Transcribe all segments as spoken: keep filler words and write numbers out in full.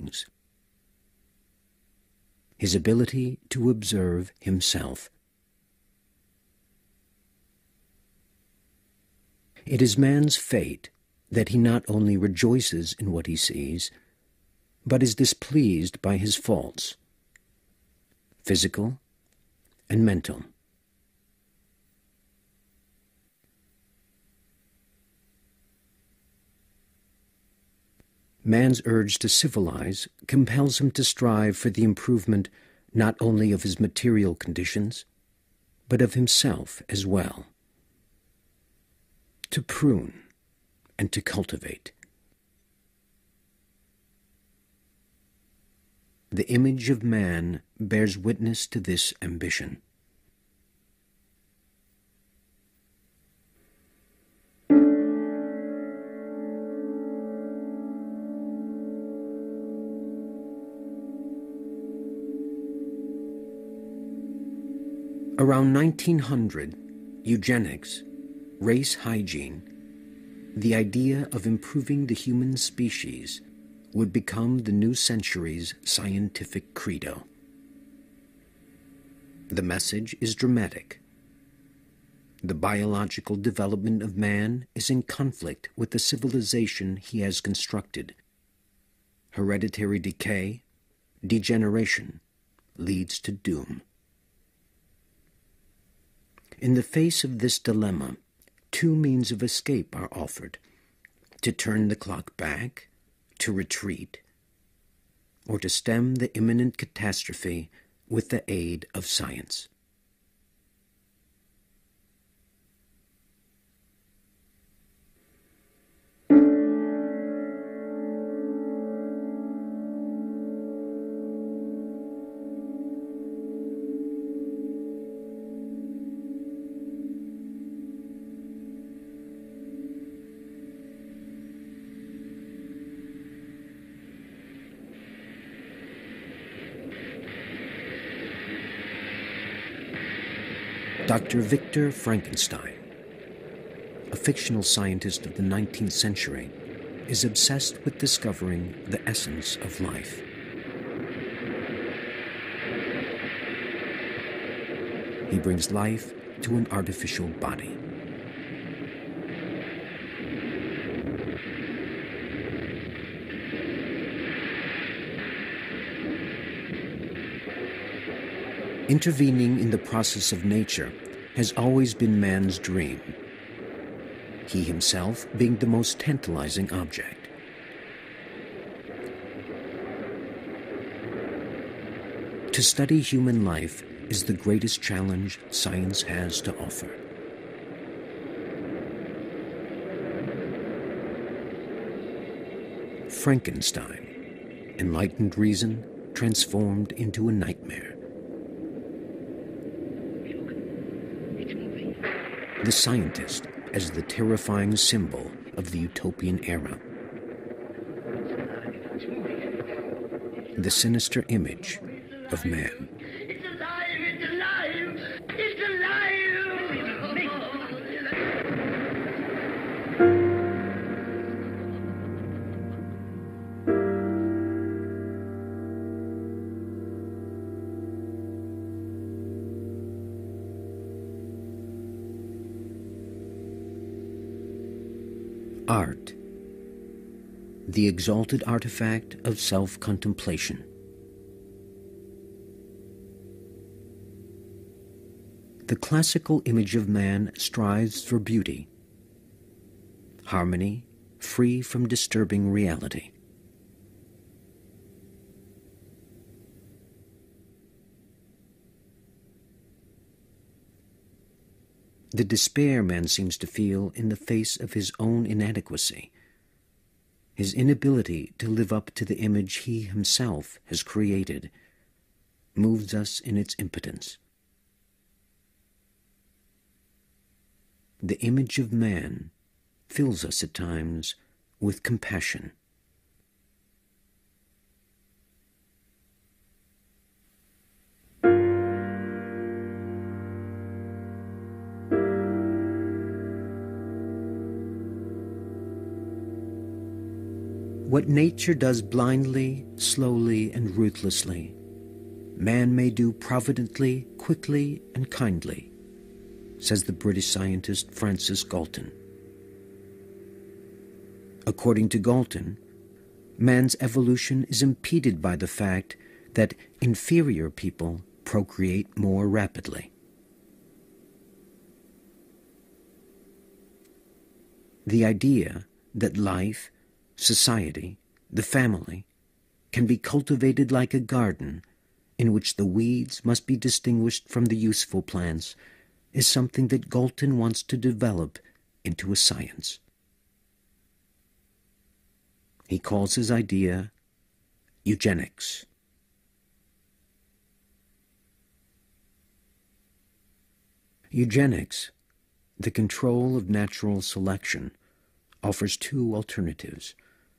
beings. His ability to observe himself. It is man's fate that he not only rejoices in what he sees, but is displeased by his faults, physical and mental. Man's urge to civilize compels him to strive for the improvement not only of his material conditions, but of himself as well. To prune and to cultivate. The image of man bears witness to this ambition. Around nineteen hundred, eugenics, race hygiene, the idea of improving the human species would become the new century's scientific credo. The message is dramatic. The biological development of man is in conflict with the civilization he has constructed. Hereditary decay, degeneration, leads to doom. In the face of this dilemma, two means of escape are offered: to turn the clock back, to retreat, or to stem the imminent catastrophe with the aid of science. Doctor Victor Frankenstein, a fictional scientist of the nineteenth century, is obsessed with discovering the essence of life. He brings life to an artificial body. Intervening in the process of nature has always been man's dream, he himself being the most tantalizing object. To study human life is the greatest challenge science has to offer. Frankenstein, enlightened reason transformed into a nightmare. The scientist as the terrifying symbol of the utopian era. The sinister image of man. It's alive! It's alive! It's alive! Art, the exalted artifact of self-contemplation. The classical image of man strives for beauty, harmony free from disturbing reality. The despair man seems to feel in the face of his own inadequacy, his inability to live up to the image he himself has created, moves us in its impotence. The image of man fills us at times with compassion. What nature does blindly, slowly, and ruthlessly, man may do providently, quickly, and kindly, says the British scientist Francis Galton. According to Galton, man's evolution is impeded by the fact that inferior people procreate more rapidly. The idea that life, society, the family, can be cultivated like a garden in which the weeds must be distinguished from the useful plants is something that Galton wants to develop into a science. He calls his idea eugenics. Eugenics, the control of natural selection, offers two alternatives.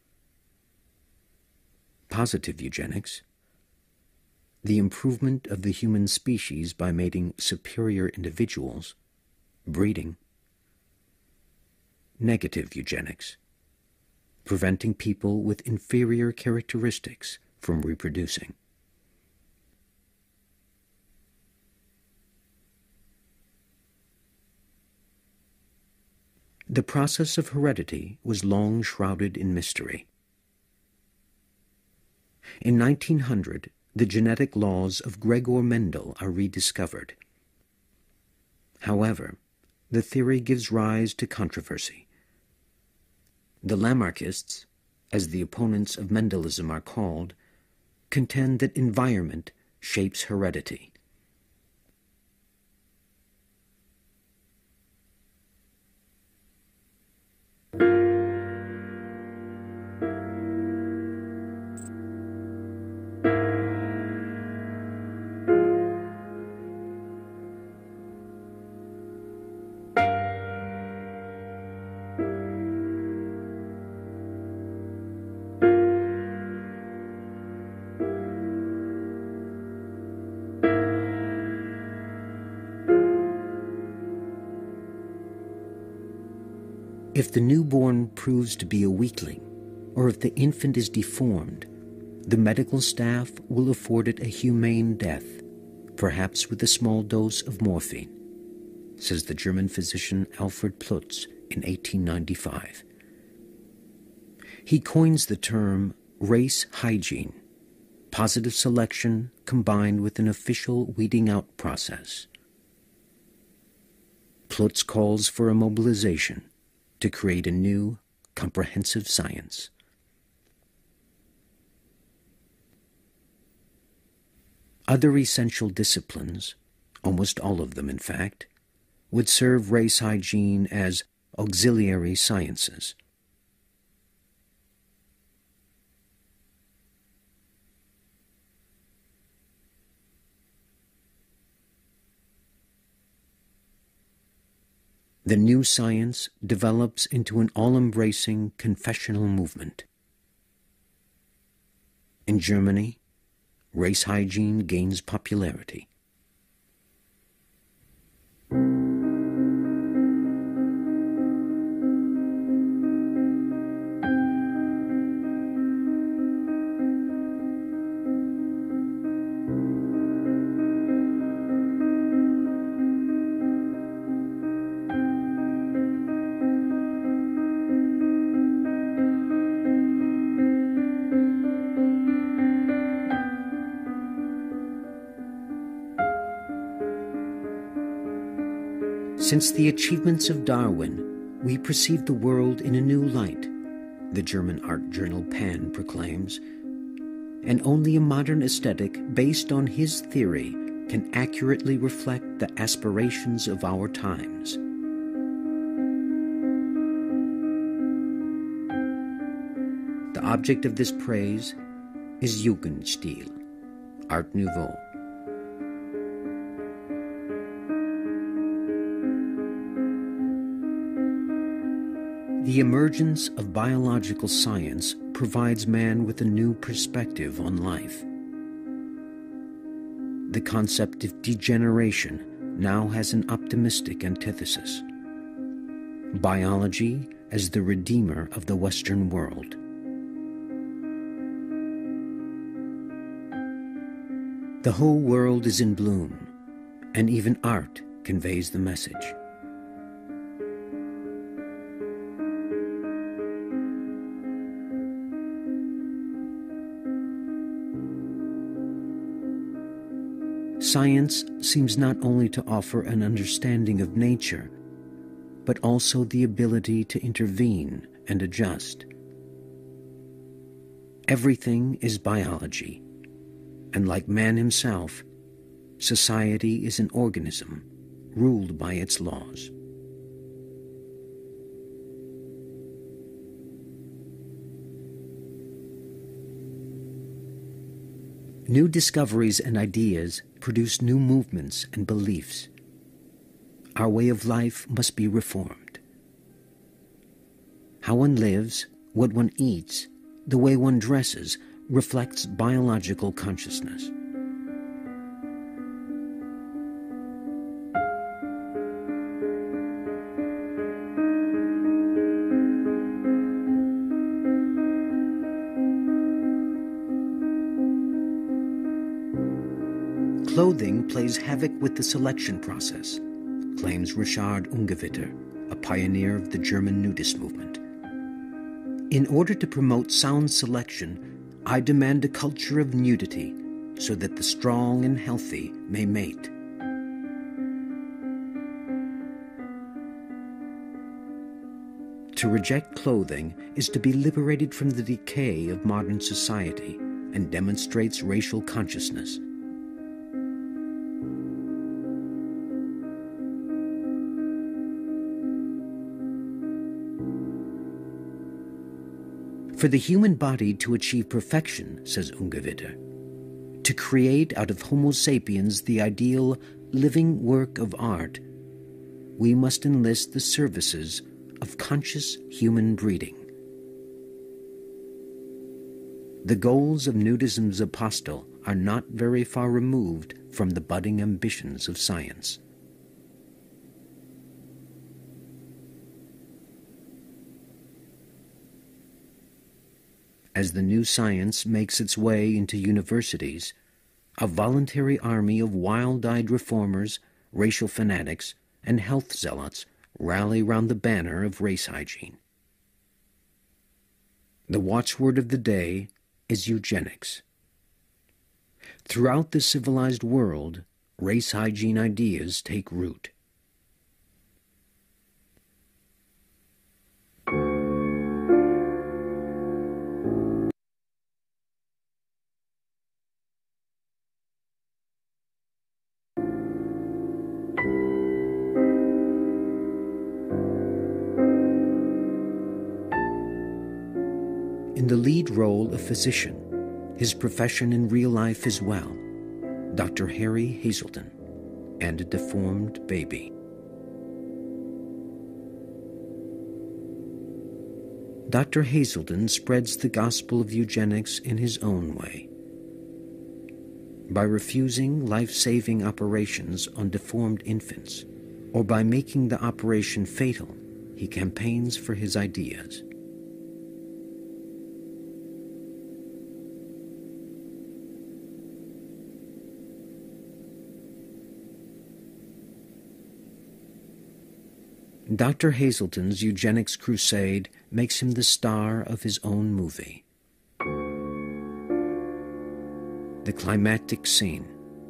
Positive eugenics, the improvement of the human species by mating superior individuals, breeding. Negative eugenics, preventing people with inferior characteristics from reproducing. The process of heredity was long shrouded in mystery. In nineteen hundred, the genetic laws of Gregor Mendel are rediscovered. However, the theory gives rise to controversy. The Lamarckists, as the opponents of Mendelism are called, contend that environment shapes heredity. If the newborn proves to be a weakling, or if the infant is deformed, the medical staff will afford it a humane death, perhaps with a small dose of morphine, says the German physician Alfred Plutz in eighteen ninety-five. He coins the term race hygiene, positive selection combined with an official weeding out process. Plutz calls for a mobilization to create a new, comprehensive science. Other essential disciplines, almost all of them in fact, would serve race hygiene as auxiliary sciences. The new science develops into an all-embracing confessional movement. In Germany, race hygiene gains popularity. Since the achievements of Darwin, we perceive the world in a new light, the German art journal Pan proclaims, and only a modern aesthetic based on his theory can accurately reflect the aspirations of our times. The object of this praise is Jugendstil, Art Nouveau. The emergence of biological science provides man with a new perspective on life. The concept of degeneration now has an optimistic antithesis. Biology as the redeemer of the Western world. The whole world is in bloom, and even art conveys the message. Science seems not only to offer an understanding of nature, but also the ability to intervene and adjust. Everything is biology, and like man himself, society is an organism ruled by its laws. New discoveries and ideas produce new movements and beliefs. Our way of life must be reformed. How one lives, what one eats, the way one dresses reflects biological consciousness. Clothing plays havoc with the selection process, claims Richard Ungewitter, a pioneer of the German nudist movement. In order to promote sound selection, I demand a culture of nudity so that the strong and healthy may mate. To reject clothing is to be liberated from the decay of modern society and demonstrates racial consciousness. For the human body to achieve perfection, says Ungewitter, to create out of Homo sapiens the ideal living work of art, we must enlist the services of conscious human breeding. The goals of nudism's apostle are not very far removed from the budding ambitions of science. As the new science makes its way into universities, a voluntary army of wild-eyed reformers, racial fanatics, and health zealots rally round the banner of race hygiene. The watchword of the day is eugenics. Throughout the civilized world, race hygiene ideas take root. In the lead role a physician, his profession in real life as well, Doctor Harry Hazelden, and a deformed baby. Doctor Hazelden spreads the gospel of eugenics in his own way. By refusing life-saving operations on deformed infants, or by making the operation fatal, he campaigns for his ideas. Doctor Hazelden's eugenics crusade makes him the star of his own movie. The climactic scene.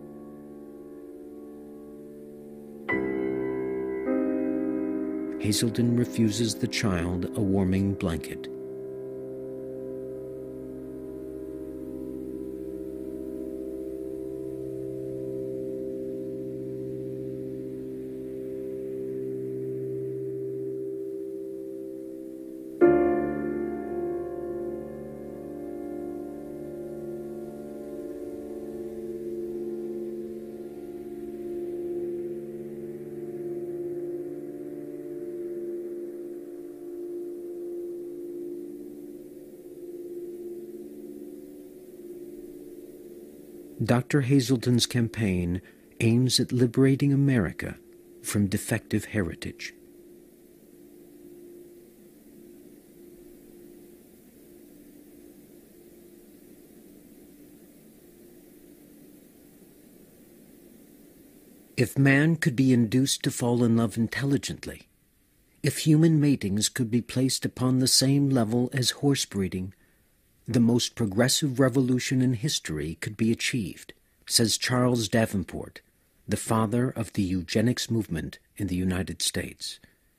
Hazelden refuses the child a warming blanket. Doctor Hazelden's campaign aims at liberating America from defective heritage. If man could be induced to fall in love intelligently, if human matings could be placed upon the same level as horse breeding, the most progressive revolution in history could be achieved, says Charles Davenport, the father of the eugenics movement in the United States.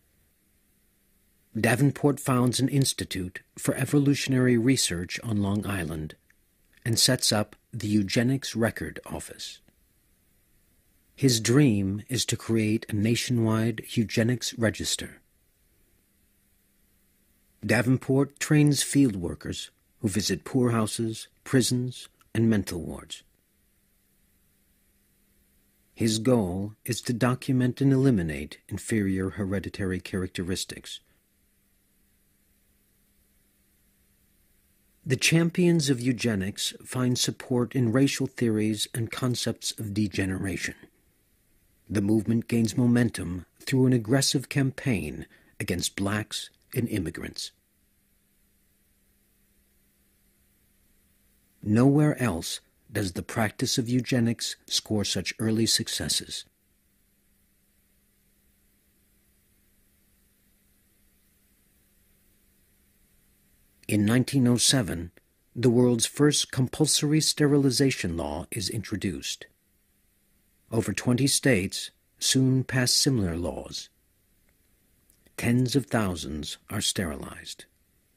Davenport founds an institute for evolutionary research on Long Island and sets up the Eugenics Record Office. His dream is to create a nationwide eugenics register. Davenport trains field workers who visit poorhouses, prisons, and mental wards. His goal is to document and eliminate inferior hereditary characteristics. The champions of eugenics find support in racial theories and concepts of degeneration. The movement gains momentum through an aggressive campaign against blacks and immigrants. Nowhere else does the practice of eugenics score such early successes. In nineteen oh seven, the world's first compulsory sterilization law is introduced. Over twenty states soon pass similar laws. Tens of thousands are sterilized.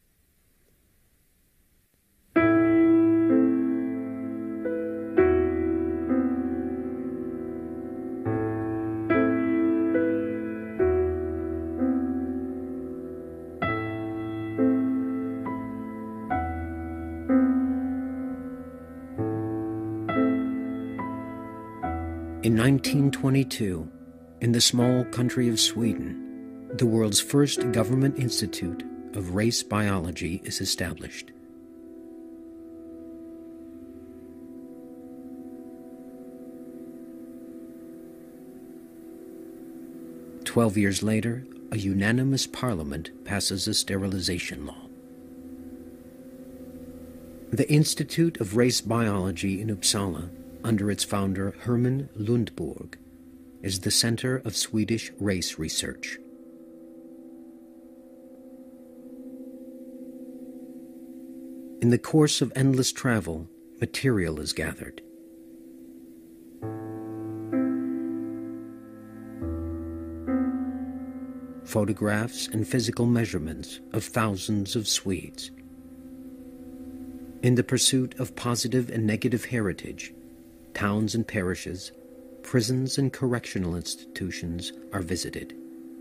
In nineteen twenty-two, in the small country of Sweden, the world's first government institute of race biology is established. Twelve years later, a unanimous parliament passes a sterilization law. The Institute of Race Biology in Uppsala, under its founder Herman Lundborg, is the center of Swedish race research. In the course of endless travel, material is gathered. Photographs and physical measurements of thousands of Swedes. In the pursuit of positive and negative heritage, towns and parishes, prisons and correctional institutions are visited.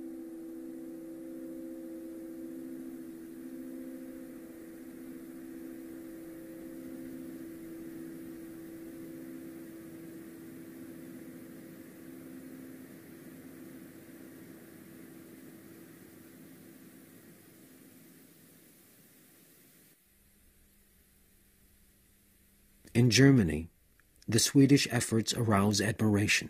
In Germany, the Swedish efforts arouse admiration.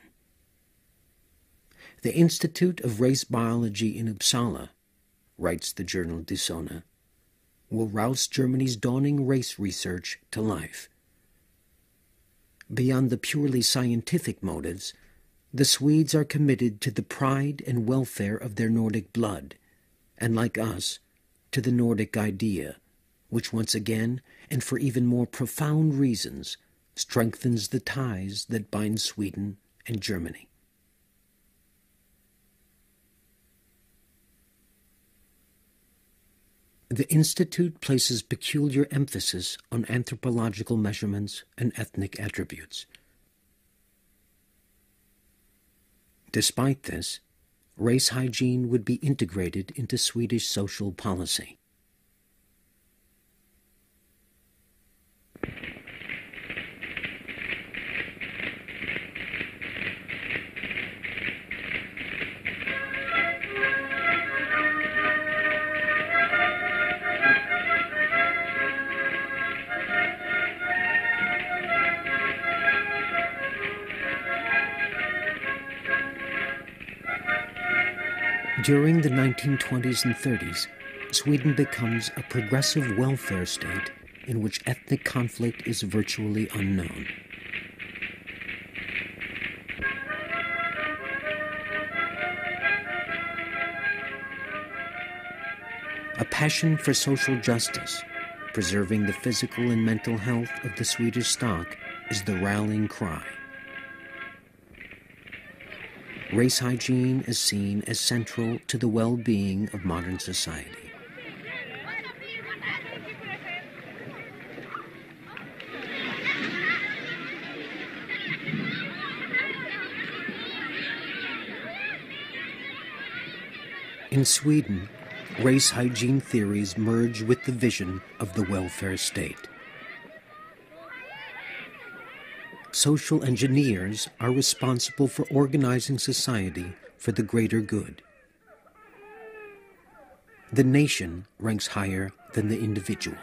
The Institute of Race Biology in Uppsala, writes the journal Die Sonne, will rouse Germany's dawning race research to life. Beyond the purely scientific motives, the Swedes are committed to the pride and welfare of their Nordic blood, and like us, to the Nordic idea, which once again, and for even more profound reasons, strengthens the ties that bind Sweden and Germany. The Institute places peculiar emphasis on anthropological measurements and ethnic attributes. Despite this, race hygiene would be integrated into Swedish social policy. During the nineteen twenties and thirties, Sweden becomes a progressive welfare state in which ethnic conflict is virtually unknown. passion for social justice, preserving the physical and mental health of the Swedish stock, is the rallying cry. Race hygiene is seen as central to the well-being of modern society. In Sweden, race hygiene theories merge with the vision of the welfare state. Social engineers are responsible for organizing society for the greater good. The nation ranks higher than the individual.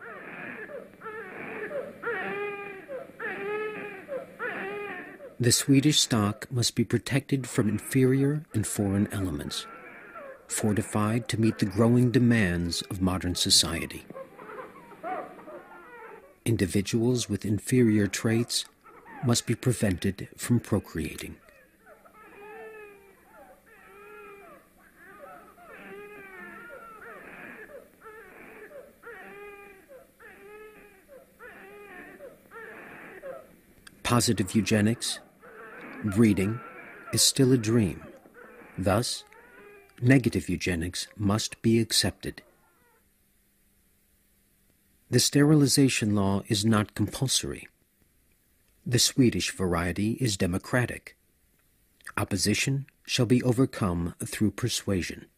The Swedish stock must be protected from inferior and foreign elements, fortified to meet the growing demands of modern society. Individuals with inferior traits must be prevented from procreating. Positive eugenics, breeding, is still a dream. Thus, negative eugenics must be accepted. The sterilization law is not compulsory. The Swedish variety is democratic. Opposition shall be overcome through persuasion.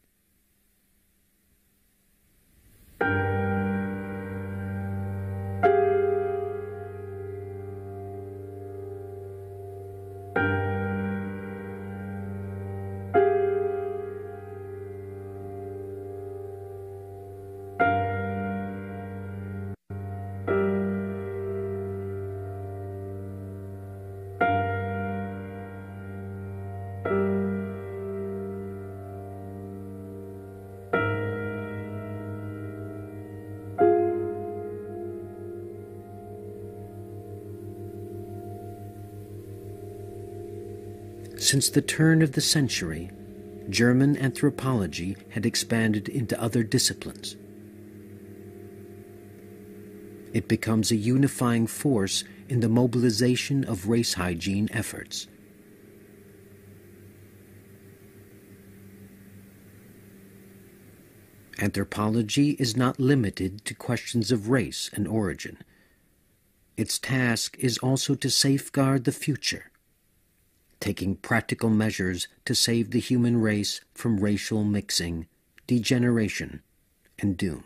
Since the turn of the century, German anthropology had expanded into other disciplines. It becomes a unifying force in the mobilization of race hygiene efforts. Anthropology is not limited to questions of race and origin. Its task is also to safeguard the future, taking practical measures to save the human race from racial mixing, degeneration, and doom.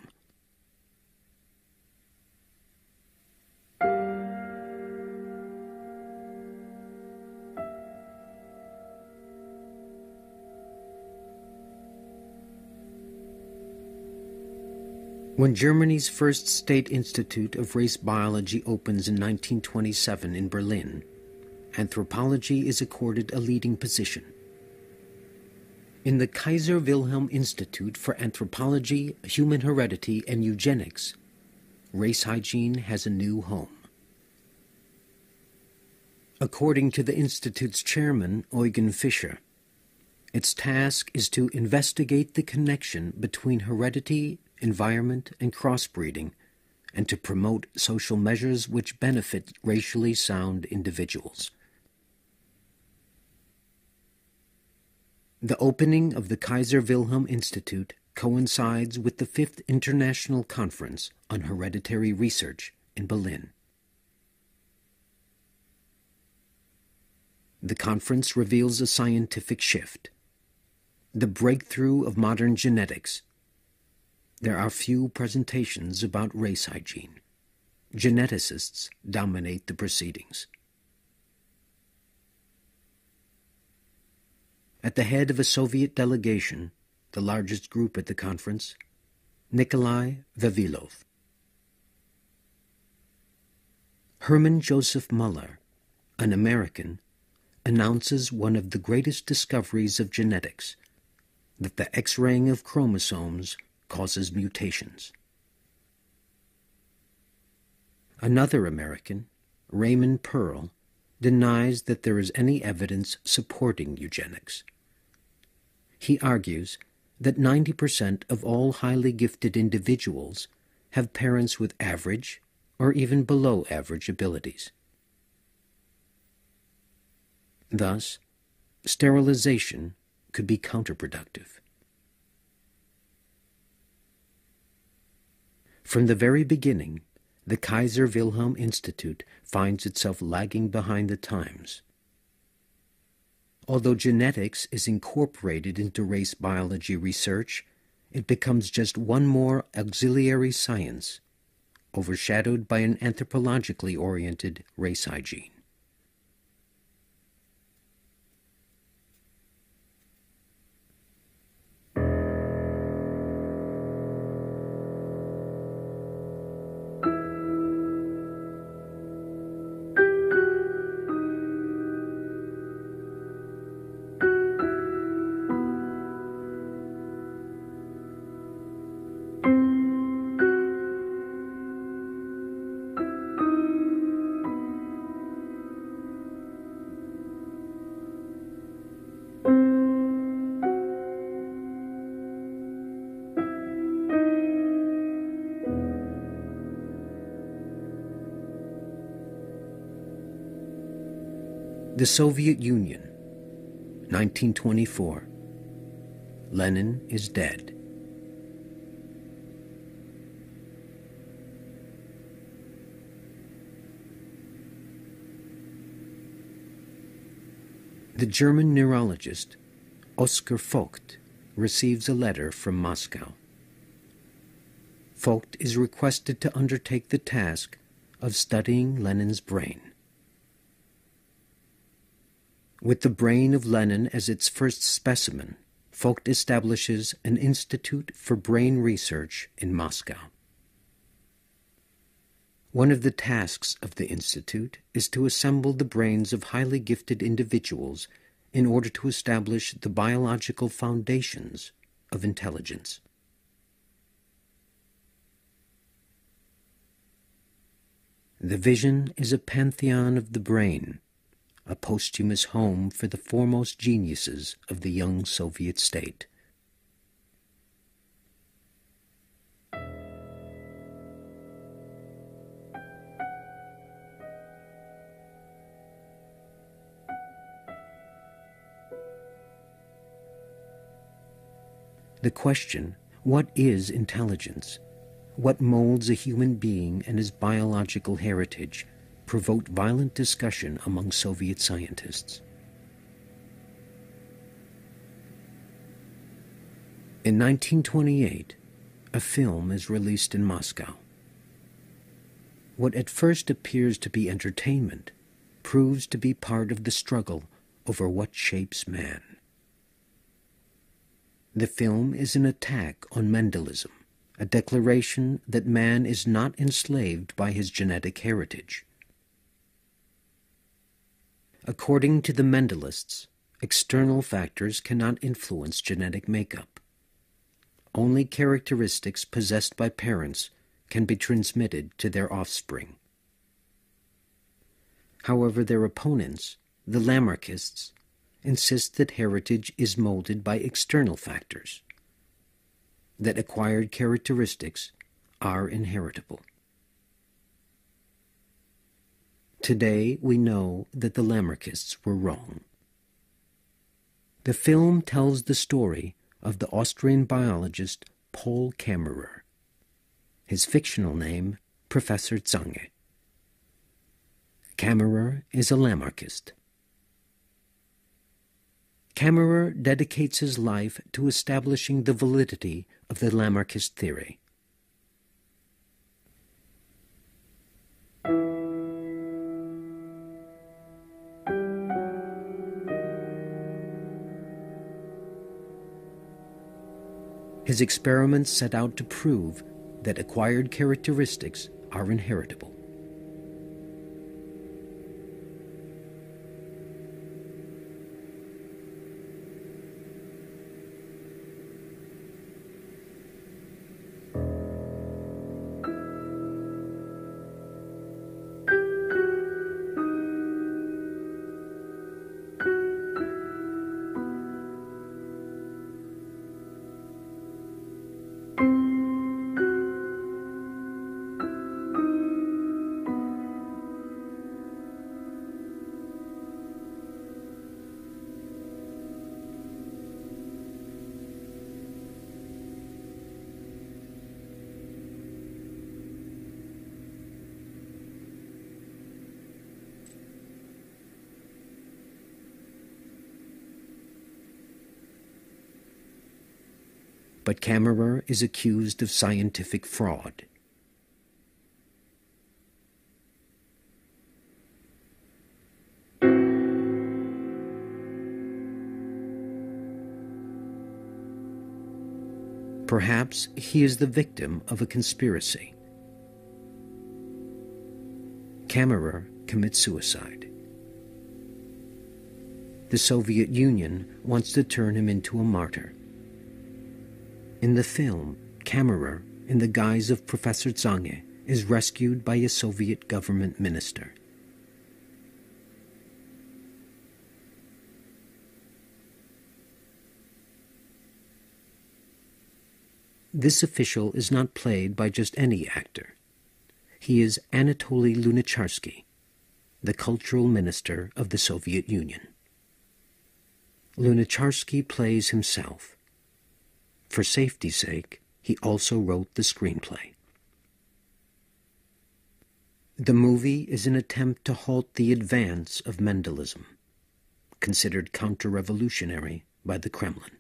When Germany's first State Institute of Race Biology opens in nineteen twenty-seven in Berlin, anthropology is accorded a leading position. In the Kaiser Wilhelm Institute for Anthropology, Human Heredity, and Eugenics, race hygiene has a new home. According to the Institute's chairman, Eugen Fischer, its task is to investigate the connection between heredity, environment, and crossbreeding, and to promote social measures which benefit racially sound individuals. The opening of the Kaiser Wilhelm Institute coincides with the Fifth International Conference on Hereditary Research in Berlin. The conference reveals a scientific shift, the breakthrough of modern genetics. There are few presentations about race hygiene. Geneticists dominate the proceedings. At the head of a Soviet delegation, the largest group at the conference, Nikolai Vavilov. Herman Joseph Muller, an American, announces one of the greatest discoveries of genetics, that the X-raying of chromosomes causes mutations. Another American, Raymond Pearl, denies that there is any evidence supporting eugenics. He argues that ninety percent of all highly gifted individuals have parents with average or even below average abilities. Thus, sterilization could be counterproductive. From the very beginning, the Kaiser Wilhelm Institute finds itself lagging behind the times. Although genetics is incorporated into race biology research, it becomes just one more auxiliary science, overshadowed by an anthropologically oriented race hygiene. The Soviet Union, nineteen twenty-four. Lenin is dead. The German neurologist Oskar Vogt receives a letter from Moscow. Vogt is requested to undertake the task of studying Lenin's brain. With the brain of Lenin as its first specimen, Vogt establishes an Institute for Brain Research in Moscow. One of the tasks of the Institute is to assemble the brains of highly gifted individuals in order to establish the biological foundations of intelligence. The vision is a pantheon of the brain, a posthumous home for the foremost geniuses of the young Soviet state. The question, what is intelligence? What molds a human being and his biological heritage, provoked violent discussion among Soviet scientists. In nineteen twenty-eight, a film is released in Moscow. What at first appears to be entertainment proves to be part of the struggle over what shapes man. The film is an attack on Mendelism, a declaration that man is not enslaved by his genetic heritage. According to the Mendelists, external factors cannot influence genetic makeup. Only characteristics possessed by parents can be transmitted to their offspring. However, their opponents, the Lamarckists, insist that heritage is molded by external factors, that acquired characteristics are inheritable. Today, we know that the Lamarckists were wrong. The film tells the story of the Austrian biologist Paul Kammerer, his fictional name, Professor Zange. Kammerer is a Lamarckist. Kammerer dedicates his life to establishing the validity of the Lamarckist theory. His experiments set out to prove that acquired characteristics are inheritable. but Kammerer is accused of scientific fraud. Perhaps he is the victim of a conspiracy. Kammerer commits suicide. The Soviet Union wants to turn him into a martyr. In the film, Kammerer, in the guise of Professor Zange, is rescued by a Soviet government minister. This official is not played by just any actor. He is Anatoly Lunacharsky, the cultural minister of the Soviet Union. Lunacharsky plays himself. For safety's sake, he also wrote the screenplay. The movie is an attempt to halt the advance of Mendelism, considered counter-revolutionary by the Kremlin.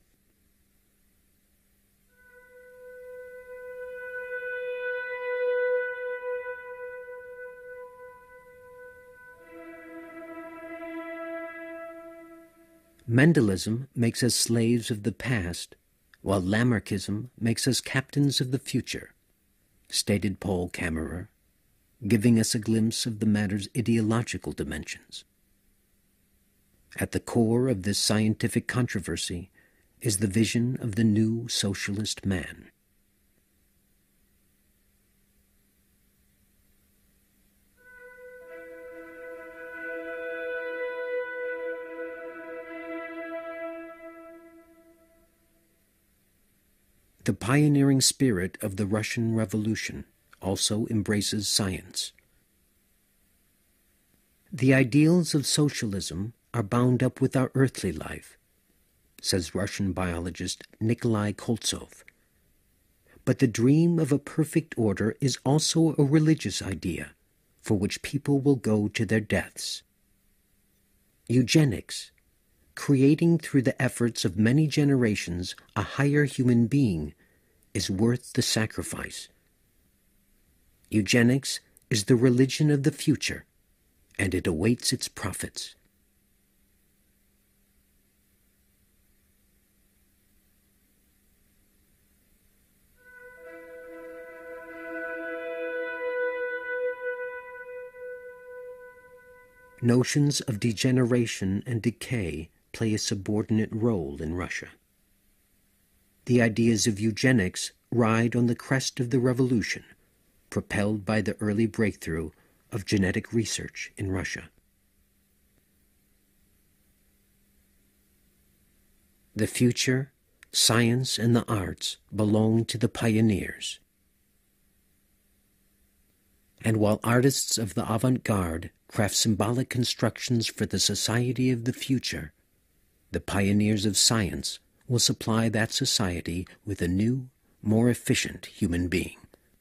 Mendelism makes us slaves of the past, while Lamarckism makes us captains of the future, stated Paul Kammerer, giving us a glimpse of the matter's ideological dimensions. At the core of this scientific controversy is the vision of the new socialist man. The pioneering spirit of the Russian Revolution also embraces science. The ideals of socialism are bound up with our earthly life, says Russian biologist Nikolai Koltsov. But the dream of a perfect order is also a religious idea for which people will go to their deaths. Eugenics, creating through the efforts of many generations a higher human being, is worth the sacrifice. Eugenics is the religion of the future, and it awaits its prophets. Notions of degeneration and decay play a subordinate role in Russia. The ideas of eugenics ride on the crest of the revolution, propelled by the early breakthrough of genetic research in Russia. The future, science, and the arts belong to the pioneers. And while artists of the avant-garde craft symbolic constructions for the society of the future, the pioneers of science will supply that society with a new, more efficient human being.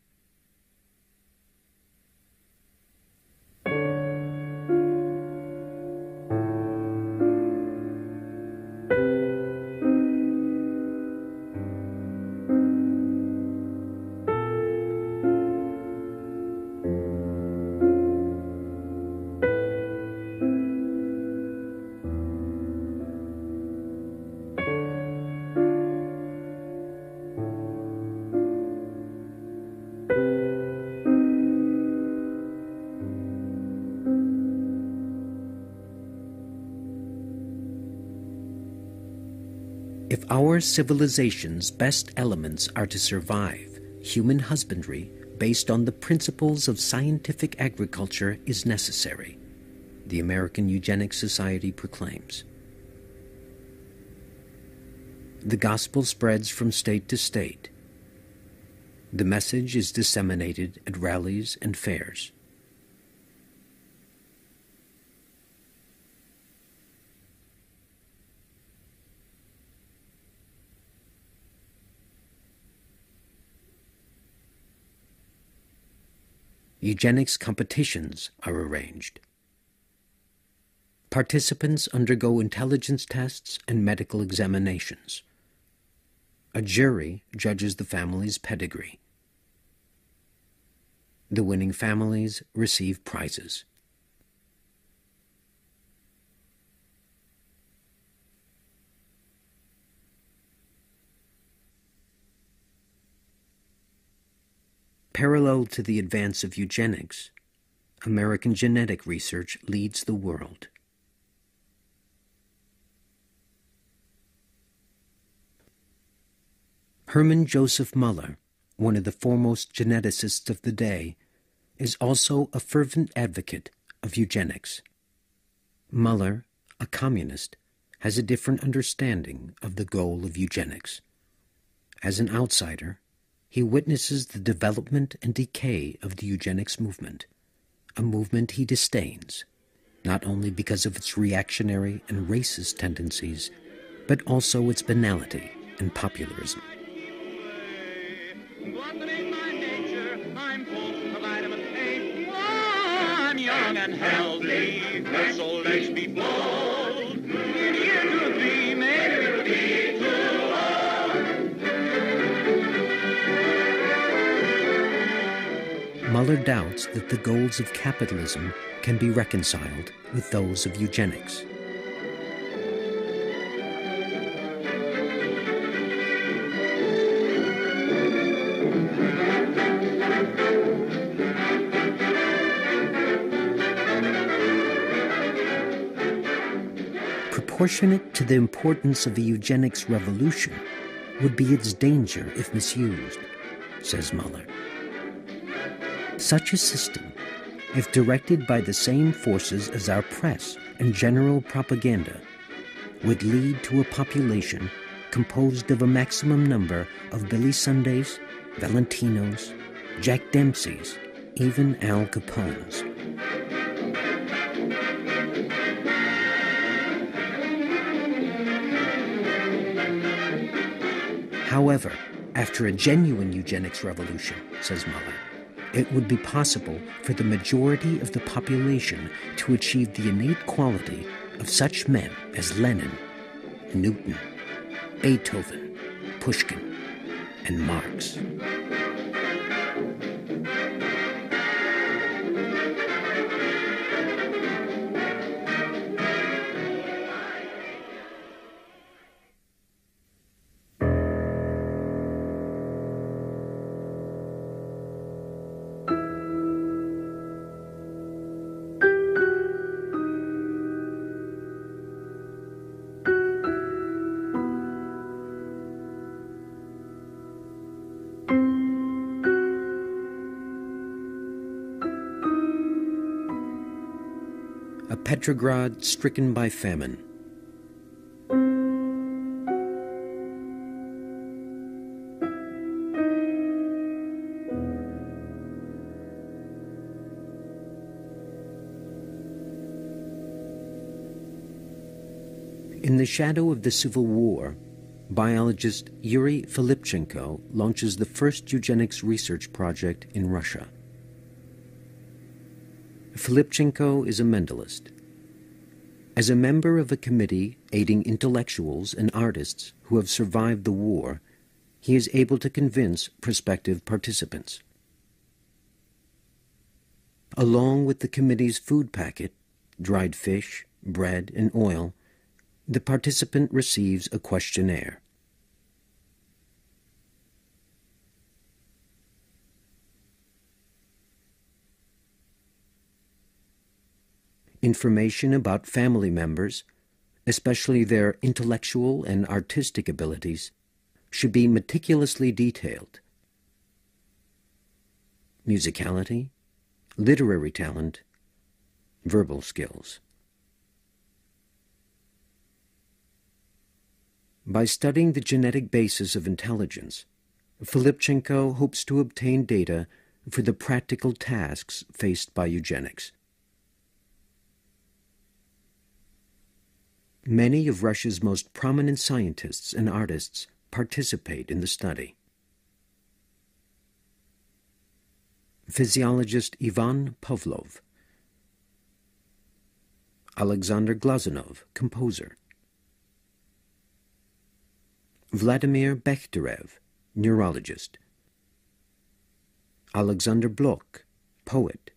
If our civilization's best elements are to survive, human husbandry based on the principles of scientific agriculture is necessary, the American Eugenics Society proclaims. The gospel spreads from state to state. The message is disseminated at rallies and fairs. Eugenics competitions are arranged. Participants undergo intelligence tests and medical examinations. A jury judges the family's pedigree. The winning families receive prizes. Parallel to the advance of eugenics, American genetic research leads the world. Hermann Joseph Muller, one of the foremost geneticists of the day, is also a fervent advocate of eugenics. Muller, a communist, has a different understanding of the goal of eugenics. As an outsider, he witnesses the development and decay of the eugenics movement, a movement he disdains, not only because of its reactionary and racist tendencies, but also its banality and popularism. Young and healthy, so let's be bold. In year to be, maybe it'll be too old. Muller doubts that the goals of capitalism can be reconciled with those of eugenics. Proportionate to the importance of a eugenics revolution would be its danger if misused, says Muller. Such a system, if directed by the same forces as our press and general propaganda, would lead to a population composed of a maximum number of Billy Sundays, Valentinos, Jack Dempseys, even Al Capones. However, after a genuine eugenics revolution, says Muller, it would be possible for the majority of the population to achieve the innate quality of such men as Lenin, Newton, Beethoven, Pushkin, and Marx. A Petrograd stricken by famine. In the shadow of the Civil War, biologist Yuri Filipchenko launches the first eugenics research project in Russia. Filipchenko is a Mendelist. As a member of a committee aiding intellectuals and artists who have survived the war, he is able to convince prospective participants. Along with the committee's food packet, dried fish, bread, and oil, the participant receives a questionnaire. Information about family members, especially their intellectual and artistic abilities, should be meticulously detailed. Musicality, literary talent, verbal skills. By studying the genetic basis of intelligence, Filipchenko hopes to obtain data for the practical tasks faced by eugenics. Many of Russia's most prominent scientists and artists participate in the study. Physiologist Ivan Pavlov, Alexander Glazunov, composer, Vladimir Bekhterev, neurologist. Alexander Blok, poet.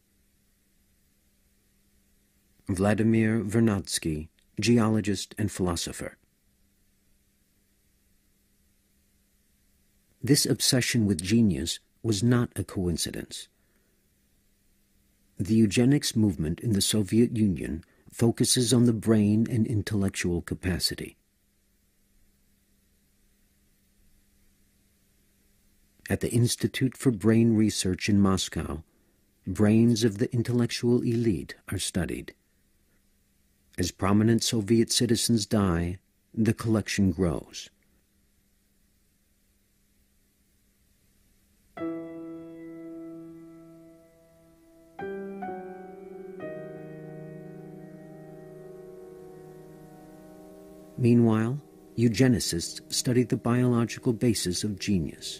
Vladimir Vernadsky, geologist and philosopher. This obsession with genius was not a coincidence. The eugenics movement in the Soviet Union focuses on the brain and intellectual capacity. At the Institute for Brain Research in Moscow, brains of the intellectual elite are studied. As prominent Soviet citizens die, the collection grows. Meanwhile, eugenicists study the biological basis of genius.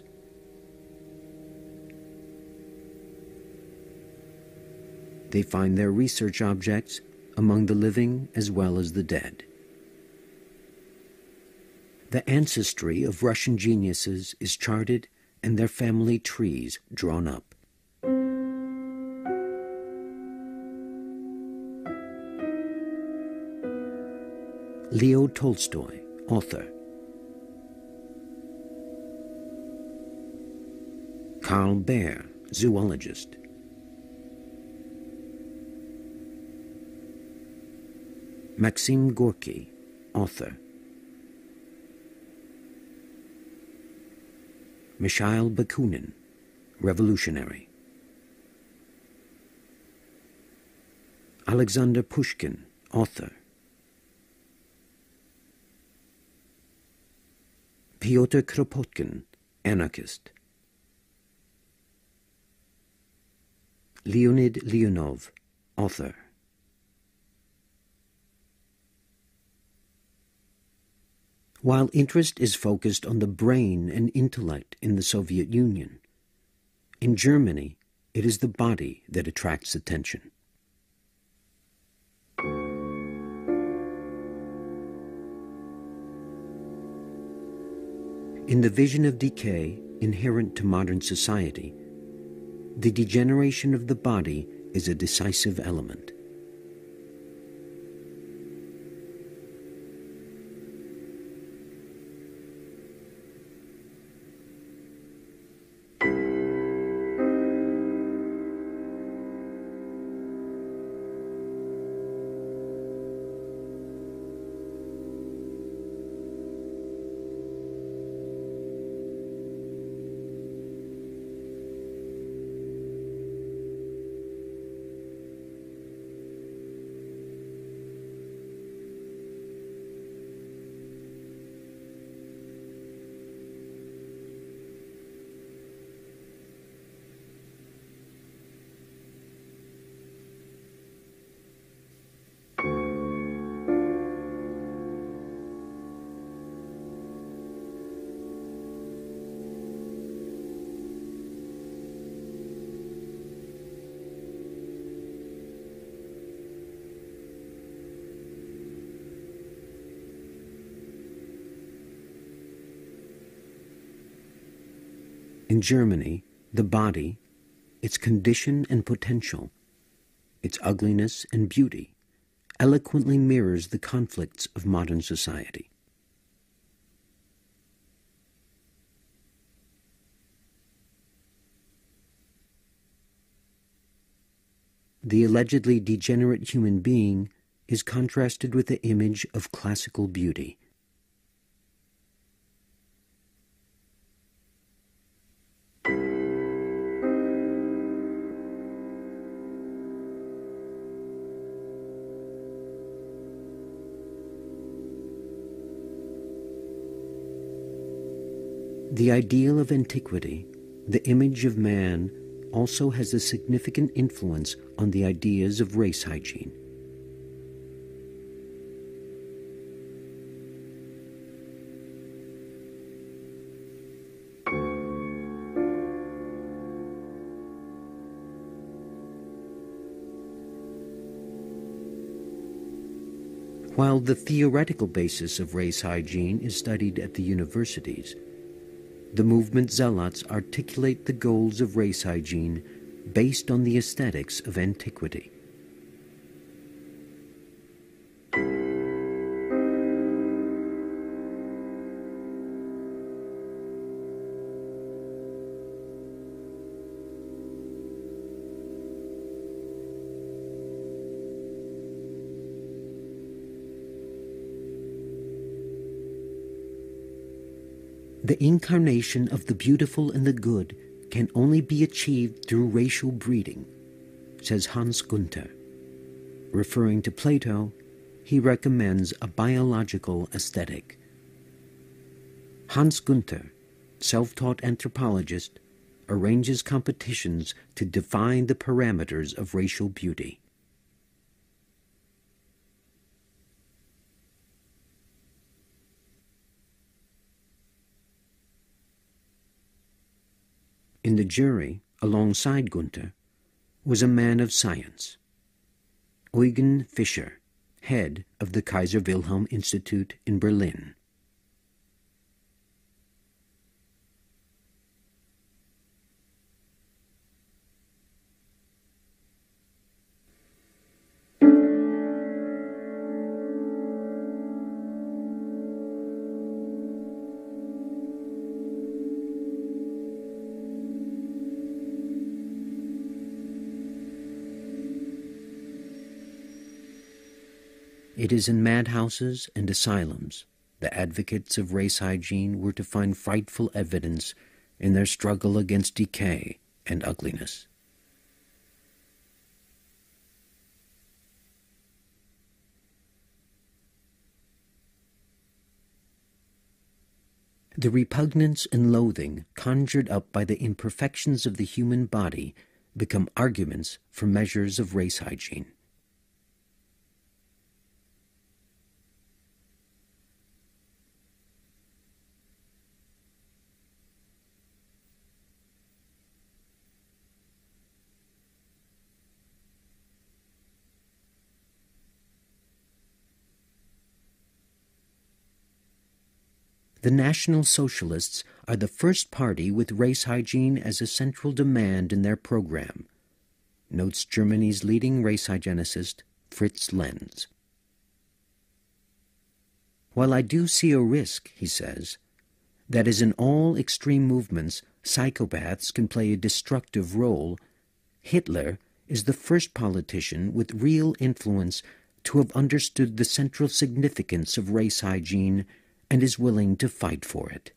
They find their research objects among the living as well as the dead. The ancestry of Russian geniuses is charted and their family trees drawn up. Leo Tolstoy, author. Carl Baer, zoologist. Maxim Gorky, author. Mikhail Bakunin, revolutionary. Alexander Pushkin, author. Pyotr Kropotkin, anarchist. Leonid Leonov, author. While interest is focused on the brain and intellect in the Soviet Union, in Germany, it is the body that attracts attention. In the vision of decay inherent to modern society, the degeneration of the body is a decisive element. In Germany, the body, its condition and potential, its ugliness and beauty, eloquently mirrors the conflicts of modern society. The allegedly degenerate human being is contrasted with the image of classical beauty. The ideal of antiquity, the image of man, also has a significant influence on the ideas of race hygiene. While the theoretical basis of race hygiene is studied at the universities, the movement zealots articulate the goals of race hygiene based on the aesthetics of antiquity. The incarnation of the beautiful and the good can only be achieved through racial breeding, says Hans Gunther. Referring to Plato, he recommends a biological aesthetic. Hans Gunther, self-taught anthropologist, arranges competitions to define the parameters of racial beauty. In the jury, alongside Gunther, was a man of science, Eugen Fischer, head of the Kaiser Wilhelm Institute in Berlin. It is in madhouses and asylums the advocates of race hygiene were to find frightful evidence in their struggle against decay and ugliness. The repugnance and loathing conjured up by the imperfections of the human body become arguments for measures of race hygiene. The National Socialists are the first party with race hygiene as a central demand in their program, notes Germany's leading race hygienicist, Fritz Lenz. While I do see a risk, he says, that as in all extreme movements psychopaths can play a destructive role, Hitler is the first politician with real influence to have understood the central significance of race hygiene and is willing to fight for it.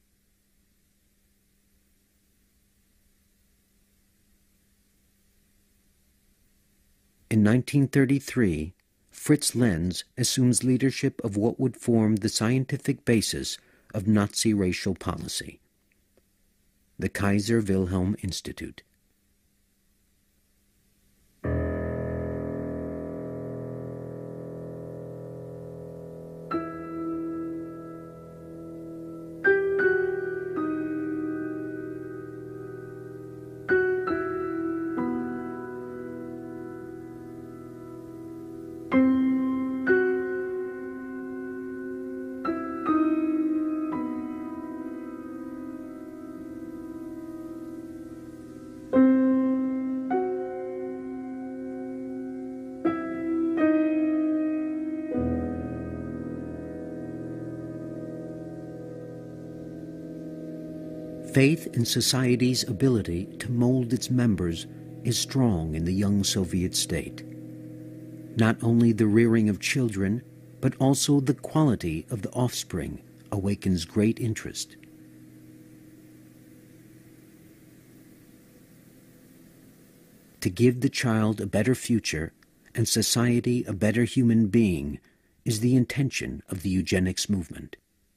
In nineteen thirty-three, Fritz Lenz assumes leadership of what would form the scientific basis of Nazi racial policy, the Kaiser Wilhelm Institute. Faith in society's ability to mold its members is strong in the young Soviet state. Not only the rearing of children, but also the quality of the offspring awakens great interest. To give the child a better future and society a better human being is the intention of the eugenics movement.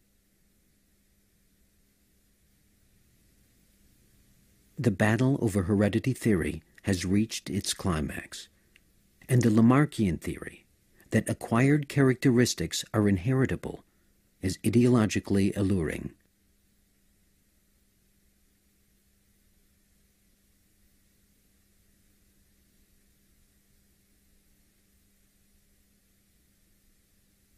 The battle over heredity theory has reached its climax, and the Lamarckian theory that acquired characteristics are inheritable is ideologically alluring.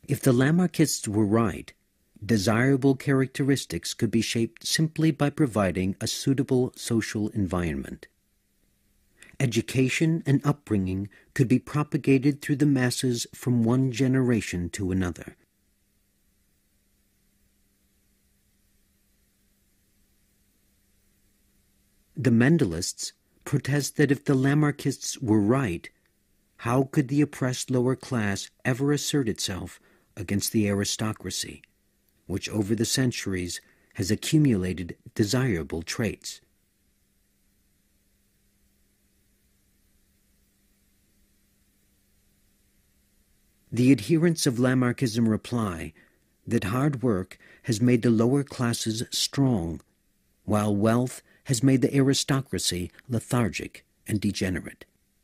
If the Lamarckists were right, desirable characteristics could be shaped simply by providing a suitable social environment. Education and upbringing could be propagated through the masses from one generation to another. The Mendelists protest that if the Lamarckists were right, how could the oppressed lower class ever assert itself against the aristocracy, which over the centuries has accumulated desirable traits? The adherents of Lamarckism reply that hard work has made the lower classes strong, while wealth has made the aristocracy lethargic and degenerate.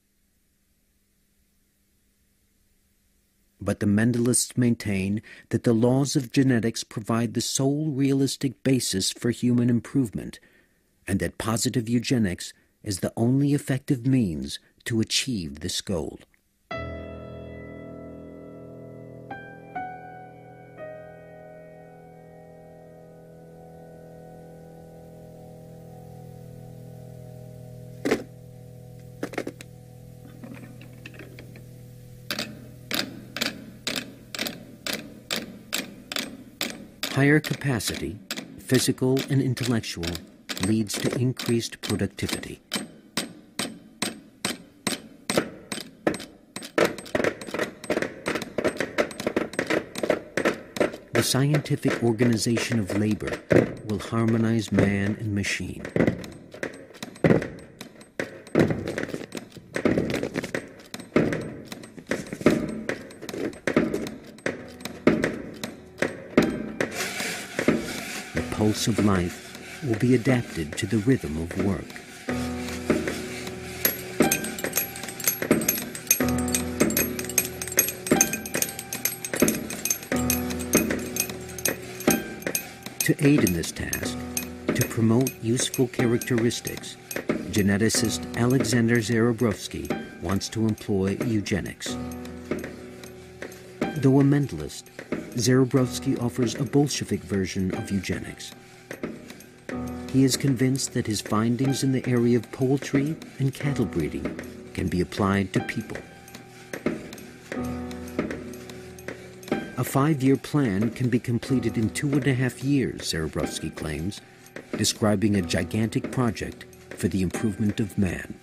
But the Mendelists maintain that the laws of genetics provide the sole realistic basis for human improvement, and that positive eugenics is the only effective means to achieve this goal. Higher capacity, physical and intellectual, leads to increased productivity. The scientific organization of labor will harmonize man and machine. The pulse of life will be adapted to the rhythm of work. To aid in this task, to promote useful characteristics, geneticist Alexander Zarobrovsky wants to employ eugenics. Though a mentalist, Zarobrovsky offers a Bolshevik version of eugenics. He is convinced that his findings in the area of poultry and cattle breeding can be applied to people. A five-year plan can be completed in two and a half years, Zarobrovsky claims, describing a gigantic project for the improvement of man.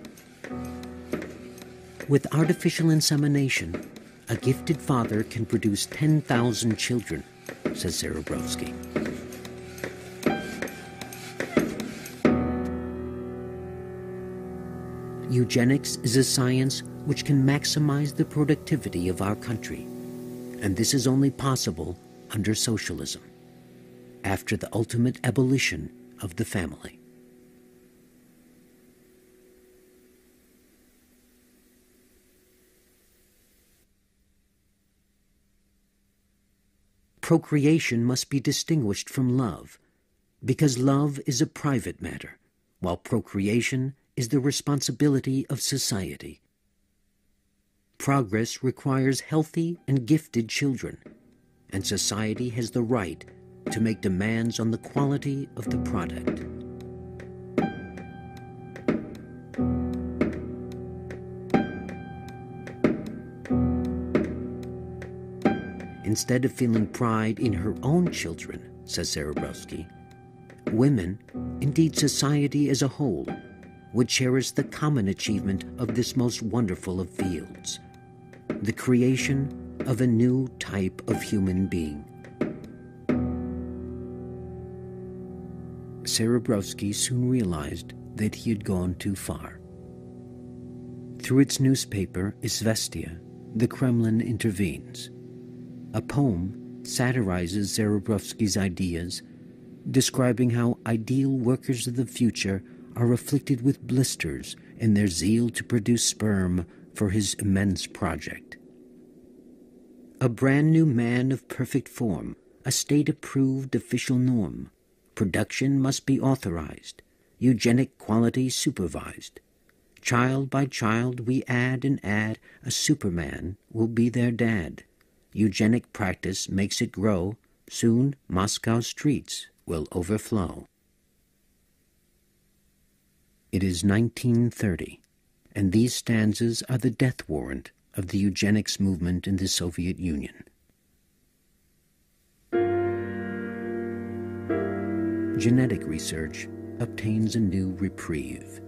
With artificial insemination, a gifted father can produce ten thousand children, says Zarobrovsky. Eugenics is a science which can maximize the productivity of our country, and this is only possible under socialism, after the ultimate abolition of the family. Procreation must be distinguished from love, because love is a private matter, while procreation is the responsibility of society. Progress requires healthy and gifted children, and society has the right to make demands on the quality of the product. Instead of feeling pride in her own children, says Zarobrovsky, women, indeed society as a whole, would cherish the common achievement of this most wonderful of fields, the creation of a new type of human being. Zarobrovsky soon realized that he had gone too far. Through its newspaper, Izvestia, the Kremlin intervenes. A poem satirizes Zarobrovsky's ideas, describing how ideal workers of the future are afflicted with blisters in their zeal to produce sperm for his immense project. A brand new man of perfect form, a state-approved official norm. Production must be authorized, eugenic quality supervised. Child by child we add and add, a superman will be their dad. eugenic practice makes it grow, soon Moscow streets will overflow. It is nineteen thirty, and these stanzas are the death warrant of the eugenics movement in the Soviet Union. Genetic research obtains a new reprieve.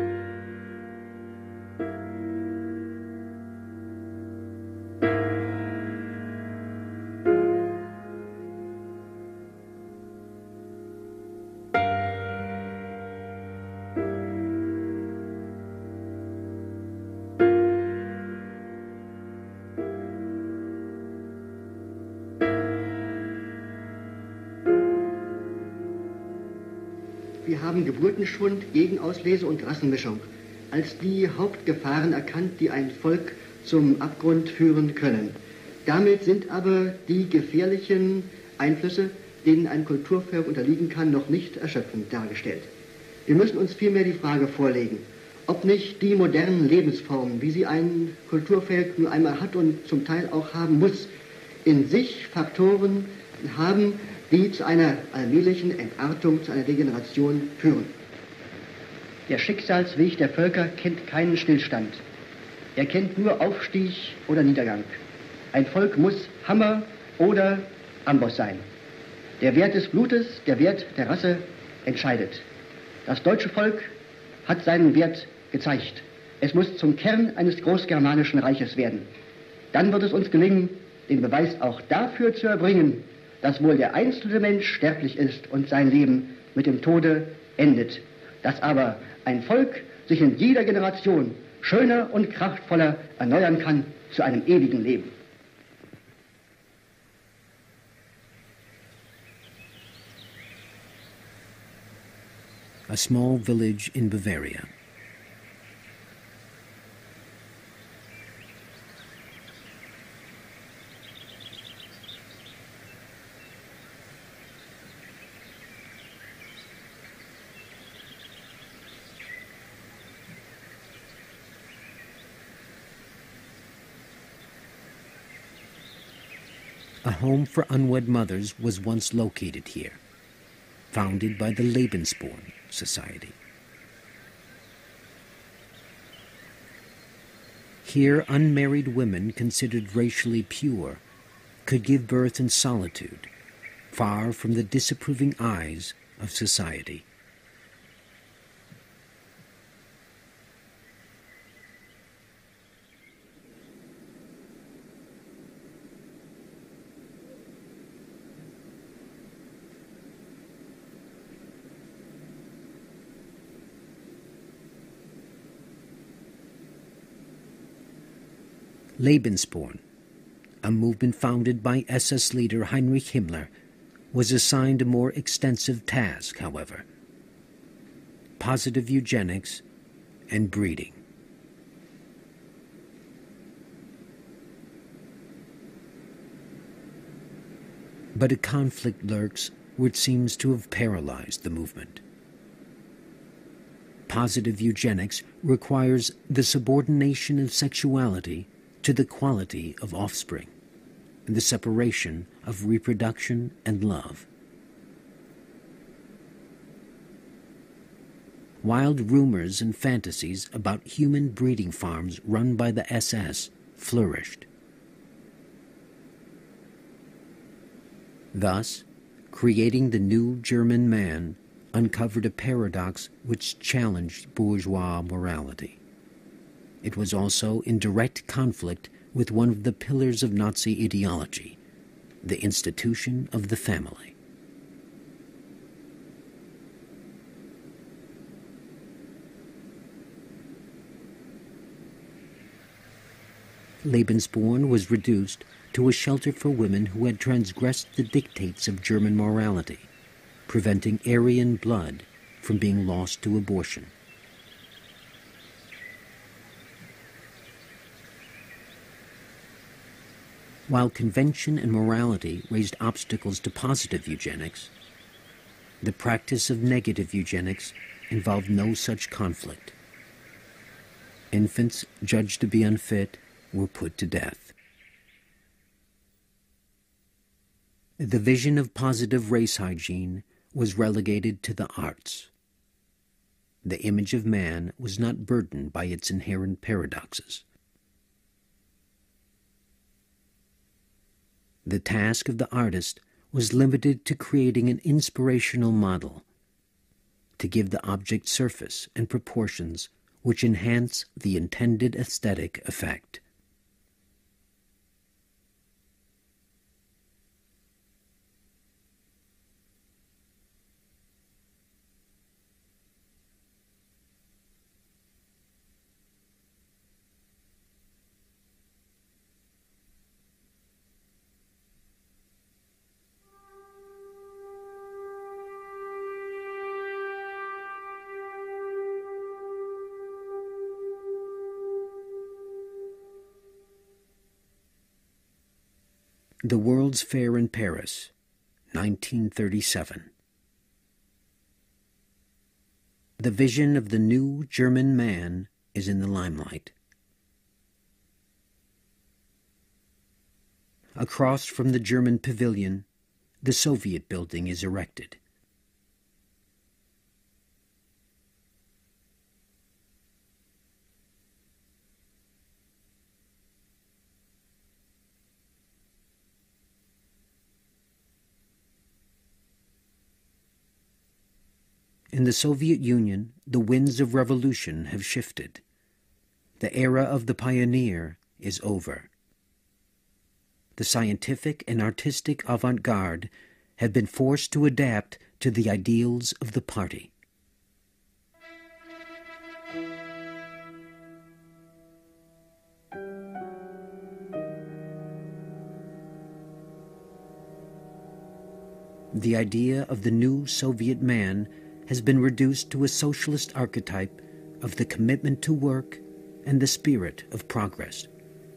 Wir haben Geburtenschwund, Genauslese und Rassenmischung als die Hauptgefahren erkannt, die ein Volk zum Abgrund führen können. Damit sind aber die gefährlichen Einflüsse, denen ein Kulturvolk unterliegen kann, noch nicht erschöpfend dargestellt. Wir müssen uns vielmehr die Frage vorlegen, ob nicht die modernen Lebensformen, wie sie ein Kulturvolk nur einmal hat und zum Teil auch haben muss, in sich Faktoren haben, die zu einer allmählichen Entartung, zu einer Degeneration führen. Der Schicksalsweg der Völker kennt keinen Stillstand. Er kennt nur Aufstieg oder Niedergang. Ein Volk muss Hammer oder Amboss sein. Der Wert des Blutes, der Wert der Rasse entscheidet. Das deutsche Volk hat seinen Wert gezeigt. Es muss zum Kern eines großgermanischen Reiches werden. Dann wird es uns gelingen, den Beweis auch dafür zu erbringen, dass wohl der einzelne Mensch sterblich ist und sein Leben mit dem Tode endet. Dass aber ein Volk sich in jeder Generation schöner und kraftvoller erneuern kann zu einem ewigen Leben. A small village in Bavaria. A home for unwed mothers was once located here, founded by the Lebensborn Society. Here, unmarried women considered racially pure could give birth in solitude, far from the disapproving eyes of society. Lebensborn, a movement founded by S S leader Heinrich Himmler, was assigned a more extensive task, however: positive eugenics and breeding. But a conflict lurks which seems to have paralyzed the movement. Positive eugenics requires the subordination of sexuality to the quality of offspring, and the separation of reproduction and love. Wild rumors and fantasies about human breeding farms run by the S S flourished. Thus, creating the new German man uncovered a paradox which challenged bourgeois morality. It was also in direct conflict with one of the pillars of Nazi ideology, the institution of the family. Lebensborn was reduced to a shelter for women who had transgressed the dictates of German morality, preventing Aryan blood from being lost to abortion. While convention and morality raised obstacles to positive eugenics, the practice of negative eugenics involved no such conflict. Infants judged to be unfit were put to death. the vision of positive race hygiene was relegated to the arts. The image of man was not burdened by its inherent paradoxes. The task of the artist was limited to creating an inspirational model, to give the object surface and proportions which enhance the intended aesthetic effect. The World's Fair in Paris, nineteen thirty-seven. The vision of the new German man is in the limelight. Across from the German pavilion, the Soviet building is erected. In the Soviet Union, the winds of revolution have shifted. The era of the pioneer is over. The scientific and artistic avant-garde have been forced to adapt to the ideals of the party. The idea of the new Soviet man has been reduced to a socialist archetype of the commitment to work and the spirit of progress.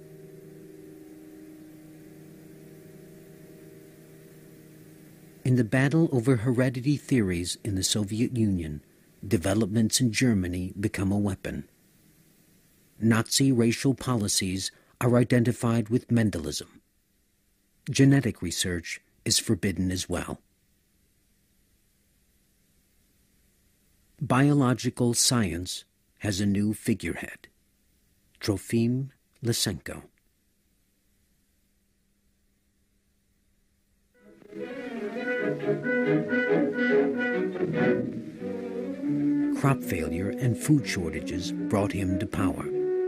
In the battle over heredity theories in the Soviet Union, developments in Germany become a weapon. Nazi racial policies are identified with Mendelism. Genetic research is forbidden as well. Biological science has a new figurehead, Trofim Lysenko. Crop failure and food shortages brought him to power.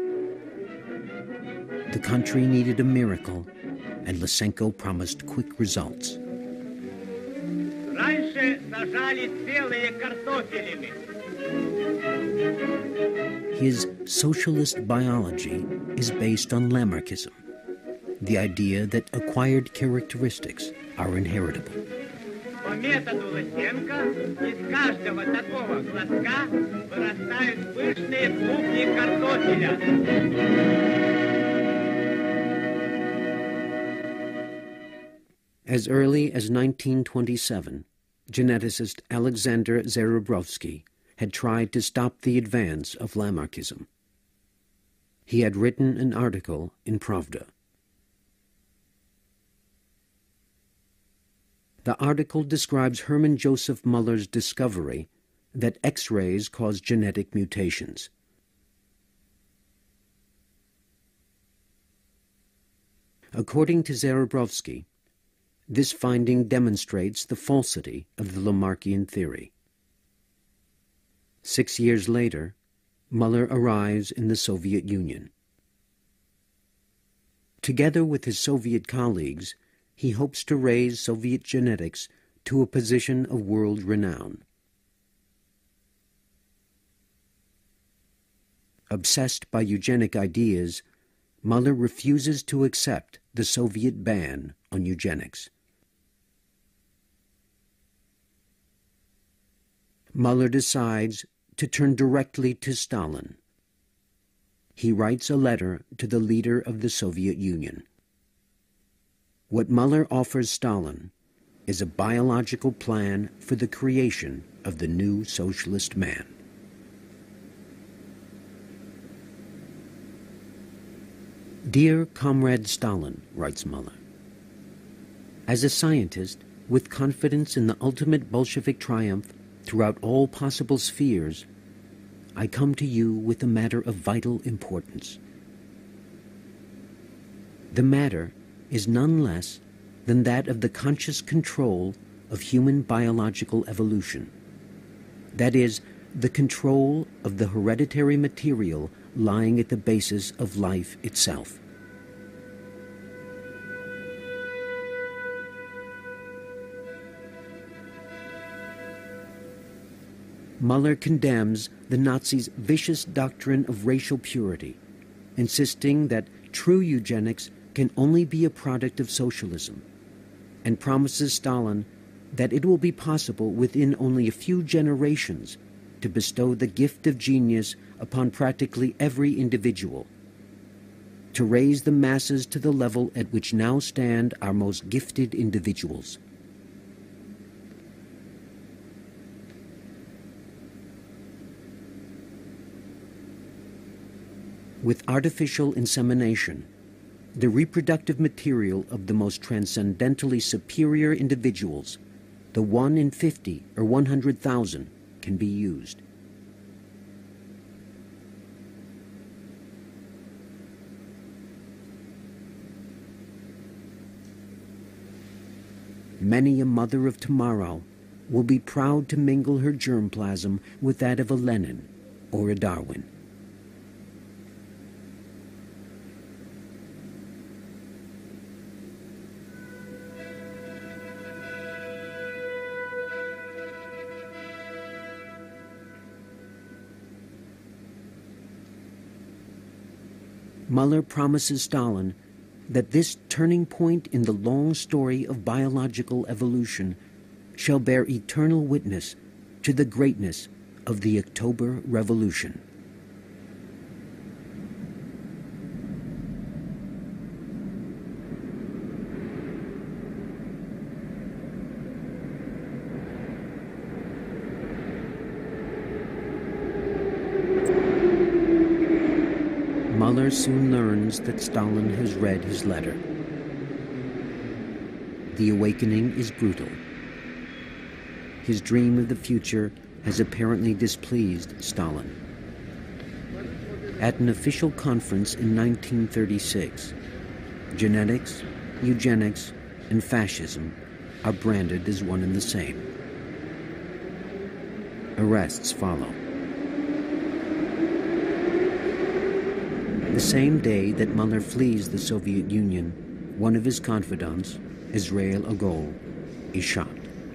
The country needed a miracle, and Lysenko promised quick results. Раньше сажали целые картофелины. His socialist biology is based on Lamarckism, the idea that acquired characteristics are inheritable. По методу Лысенко из каждого такого глазка вырастают пышные клубни картофеля. As early as nineteen twenty-seven, geneticist Alexander Zarubrovsky had tried to stop the advance of Lamarckism. He had written an article in Pravda. The article describes Hermann Joseph Muller's discovery that X-rays cause genetic mutations. According to Zarubrovsky, this finding demonstrates the falsity of the Lamarckian theory. Six years later, Muller arrives in the Soviet Union. Together with his Soviet colleagues, he hopes to raise Soviet genetics to a position of world renown. Obsessed by eugenic ideas, Muller refuses to accept the Soviet ban on eugenics. Muller decides to turn directly to Stalin. He writes a letter to the leader of the Soviet Union. What Muller offers Stalin is a biological plan for the creation of the new socialist man. Dear Comrade Stalin, writes Muller, As a scientist, with confidence in the ultimate Bolshevik triumph throughout all possible spheres, I come to you with a matter of vital importance. The matter is none less than that of the conscious control of human biological evolution. That is, the control of the hereditary material lying at the basis of life itself. Muller condemns the Nazis' vicious doctrine of racial purity, insisting that true eugenics can only be a product of socialism, and promises Stalin that it will be possible within only a few generations to bestow the gift of genius upon practically every individual, to raise the masses to the level at which now stand our most gifted individuals. With artificial insemination, the reproductive material of the most transcendentally superior individuals, the one in fifty or one hundred thousand, can be used. Many a mother of tomorrow will be proud to mingle her germplasm with that of a Lenin or a Darwin. Muller promises Stalin that this turning point in the long story of biological evolution shall bear eternal witness to the greatness of the October Revolution. Muller soon learns that Stalin has read his letter. The awakening is brutal. His dream of the future has apparently displeased Stalin. At an official conference in nineteen thirty-six, genetics, eugenics, and fascism are branded as one and the same. Arrests follow. The same day that Muller flees the Soviet Union, one of his confidants, Israel Ogol, is shot.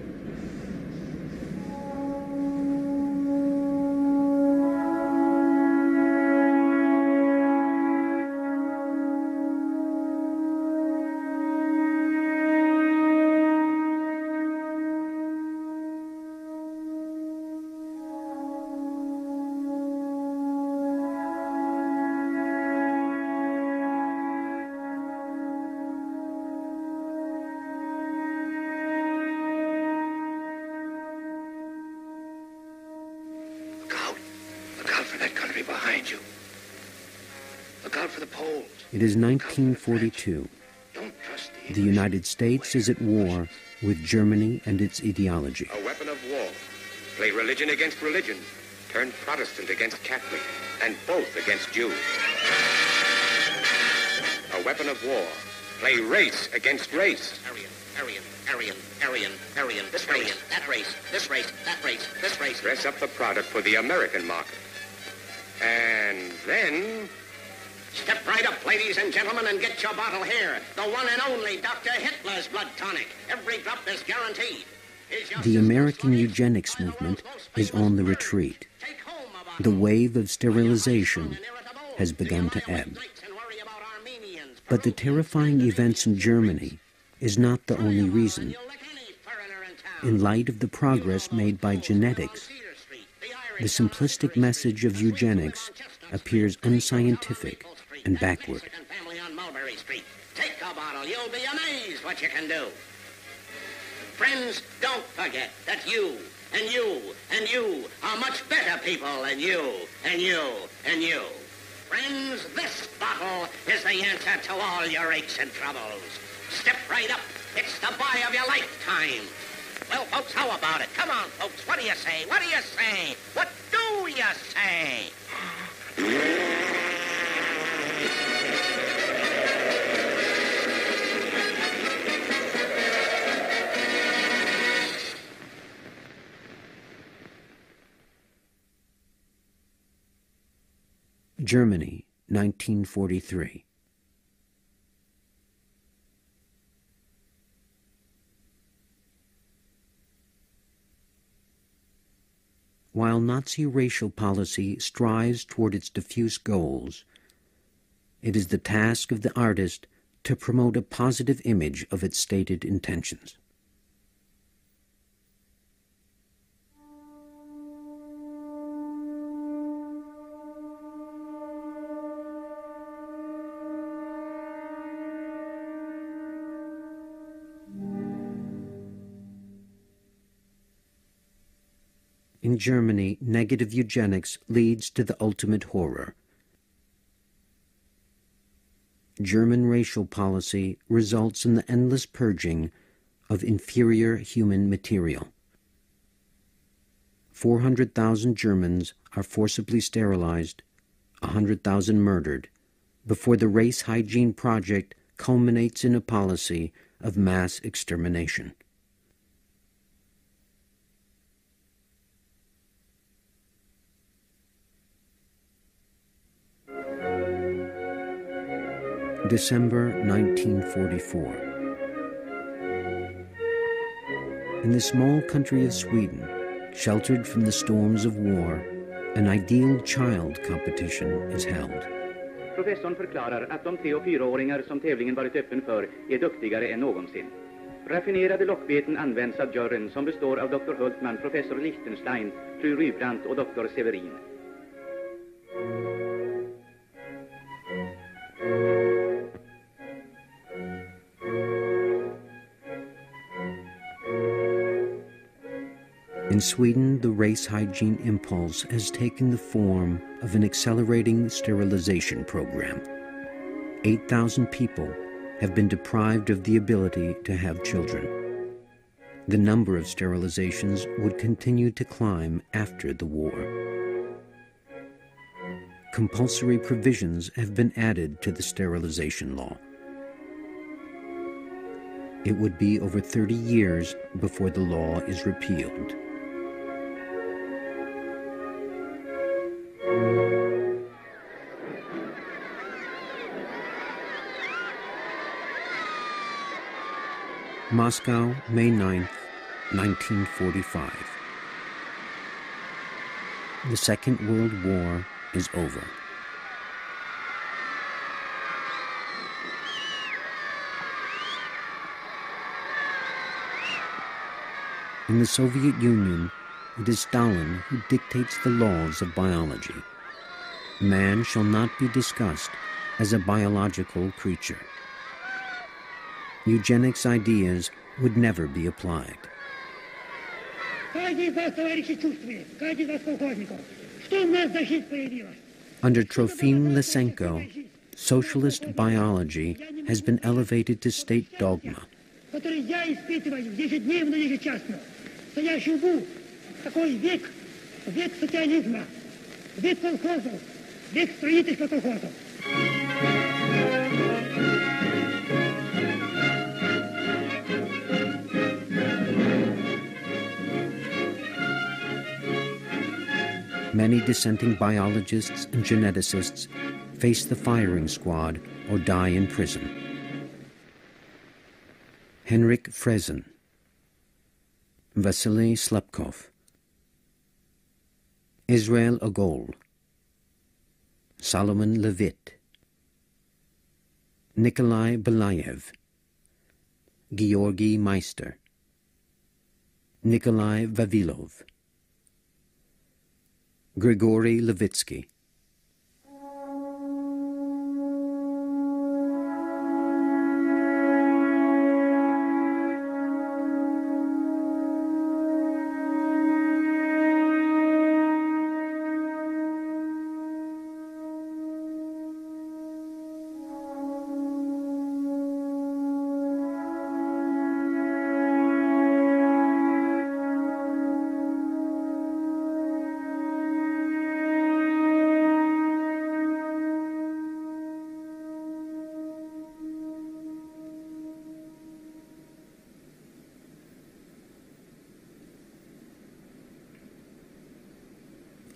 It is nineteen forty-two. The United States is at war with Germany and its ideology. A weapon of war. Play religion against religion. Turn Protestant against Catholic. And both against Jews. A weapon of war. Play race against race. Aryan, Aryan, Aryan, Aryan, Aryan, this race, that race, this race, that race, this race. Dress up the product for the American market. And then... Step right up, ladies and gentlemen, and get your bottle here. The one and only Doctor Hitler's blood tonic. Every drop is guaranteed. The American eugenics movement is on the retreat. The wave of sterilization has begun to ebb. But the terrifying events in Germany is not the only reason. In light of the progress made by genetics, the simplistic message of eugenics appears unscientific and backward. Take a bottle. You'll be amazed what you can do. Friends, don't forget that you and you and you are much better people than you and you and you. Friends, this bottle is the answer to all your aches and troubles. Step right up. It's the buy of your lifetime. Well, folks, how about it? Come on, folks. What do you say? What do you say? What do you say? Germany, nineteen forty-three. While Nazi racial policy strives toward its diffuse goals, it is the task of the artist to promote a positive image of its stated intentions. In Germany, negative eugenics leads to the ultimate horror. German racial policy results in the endless purging of inferior human material. four hundred thousand Germans are forcibly sterilized, one hundred thousand murdered, before the race hygiene project culminates in a policy of mass extermination. December nineteen forty-four. In the small country of Sweden, sheltered from the storms of war, an ideal child competition is held. Professorn förklarar att de tre- och fyraåringar som tävlingen varit öppen för är duktigare än någonsin. Raffinerade lockbeten används av juryn som består av doktor Hultman, professor Lichtenstein, fru Rybrandt och doktor Severin. In Sweden, the race hygiene impulse has taken the form of an accelerating sterilization program. eight thousand people have been deprived of the ability to have children. The number of sterilizations would continue to climb after the war. Compulsory provisions have been added to the sterilization law. It would be over thirty years before the law is repealed. Moscow, May ninth, nineteen forty-five. The Second World War is over. In the Soviet Union, it is Stalin who dictates the laws of biology. Man shall not be discussed as a biological creature. Eugenics ideas would never be applied. Under Trofim Lysenko, socialist biology has been elevated to state dogma. Many dissenting biologists and geneticists face the firing squad or die in prison. Henrik Fresen, Vasily Slepkov, Israel Agol, Solomon Levitt, Nikolai Belayev, Georgy Meister, Nikolai Vavilov, Grigory Levitsky.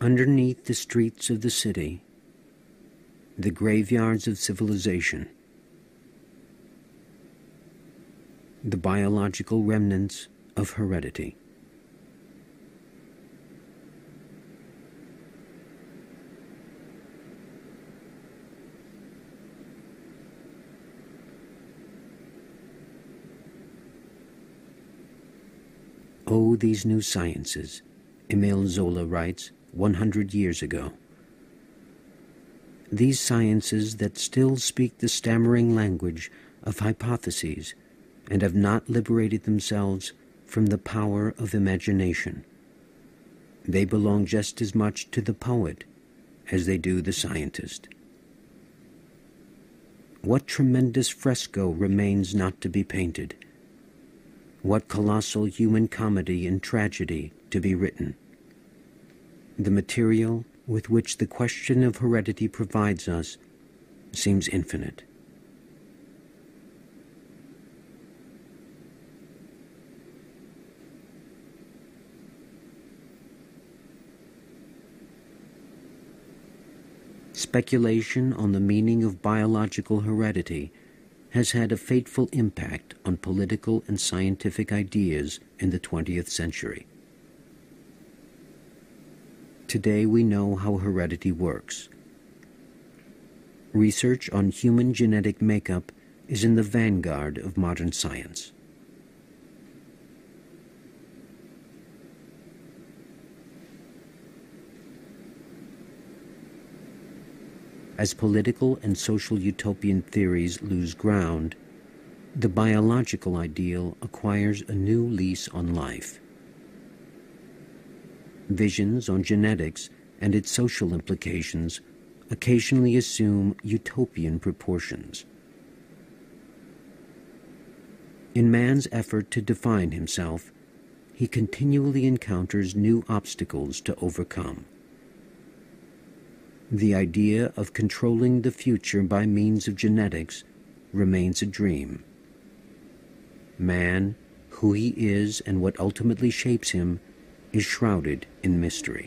Underneath the streets of the city, the graveyards of civilization, the biological remnants of heredity. Oh, these new sciences, Emile Zola writes one hundred years ago. These sciences that still speak the stammering language of hypotheses and have not liberated themselves from the power of imagination. They belong just as much to the poet as they do the scientist. What tremendous fresco remains not to be painted? What colossal human comedy and tragedy to be written? The material with which the question of heredity provides us seems infinite. Speculation on the meaning of biological heredity has had a fateful impact on political and scientific ideas in the twentieth century. Today we know how heredity works. Research on human genetic makeup is in the vanguard of modern science. As political and social utopian theories lose ground, the biological ideal acquires a new lease on life. Visions on genetics and its social implications occasionally assume utopian proportions. In man's effort to define himself, he continually encounters new obstacles to overcome. The idea of controlling the future by means of genetics remains a dream. Man, who he is and what ultimately shapes him, is shrouded in mystery.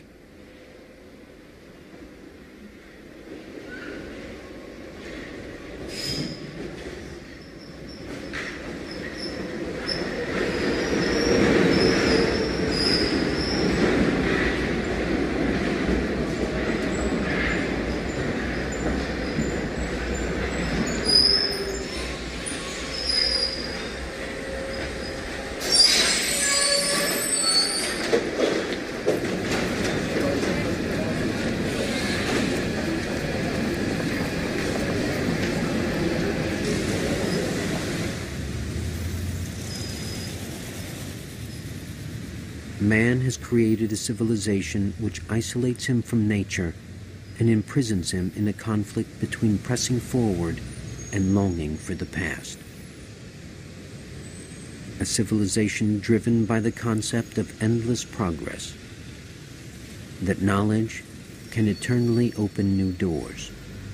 Man has created a civilization which isolates him from nature and imprisons him in a conflict between pressing forward and longing for the past. A civilization driven by the concept of endless progress, that knowledge can eternally open new doors.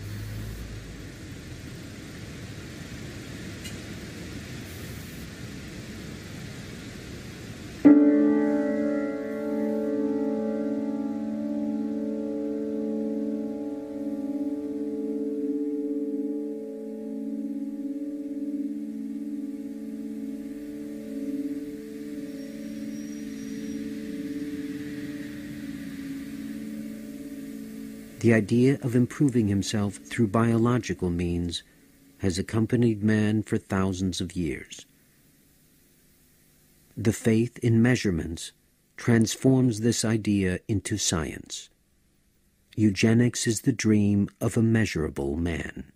The idea of improving himself through biological means has accompanied man for thousands of years. The faith in measurements transforms this idea into science. Eugenics is the dream of a measurable man.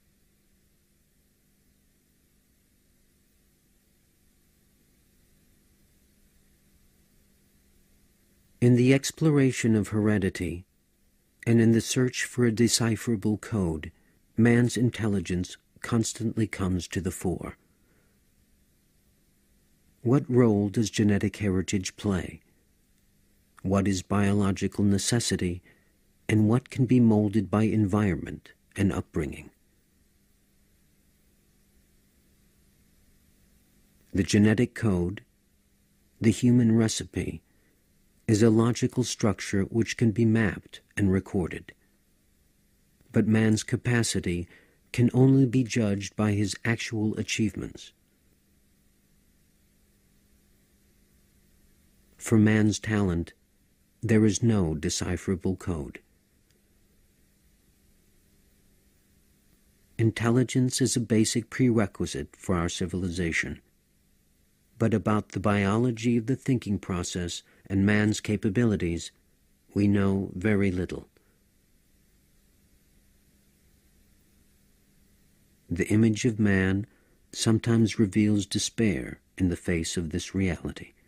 In the exploration of heredity, and in the search for a decipherable code, man's intelligence constantly comes to the fore. What role does genetic heritage play? What is biological necessity, and what can be molded by environment and upbringing? The genetic code, the human recipe, is a logical structure which can be mapped and recorded. But man's capacity can only be judged by his actual achievements. For man's talent, there is no decipherable code. Intelligence is a basic prerequisite for our civilization. But about the biology of the thinking process and man's capabilities, we know very little. The image of man sometimes reveals despair in the face of this reality.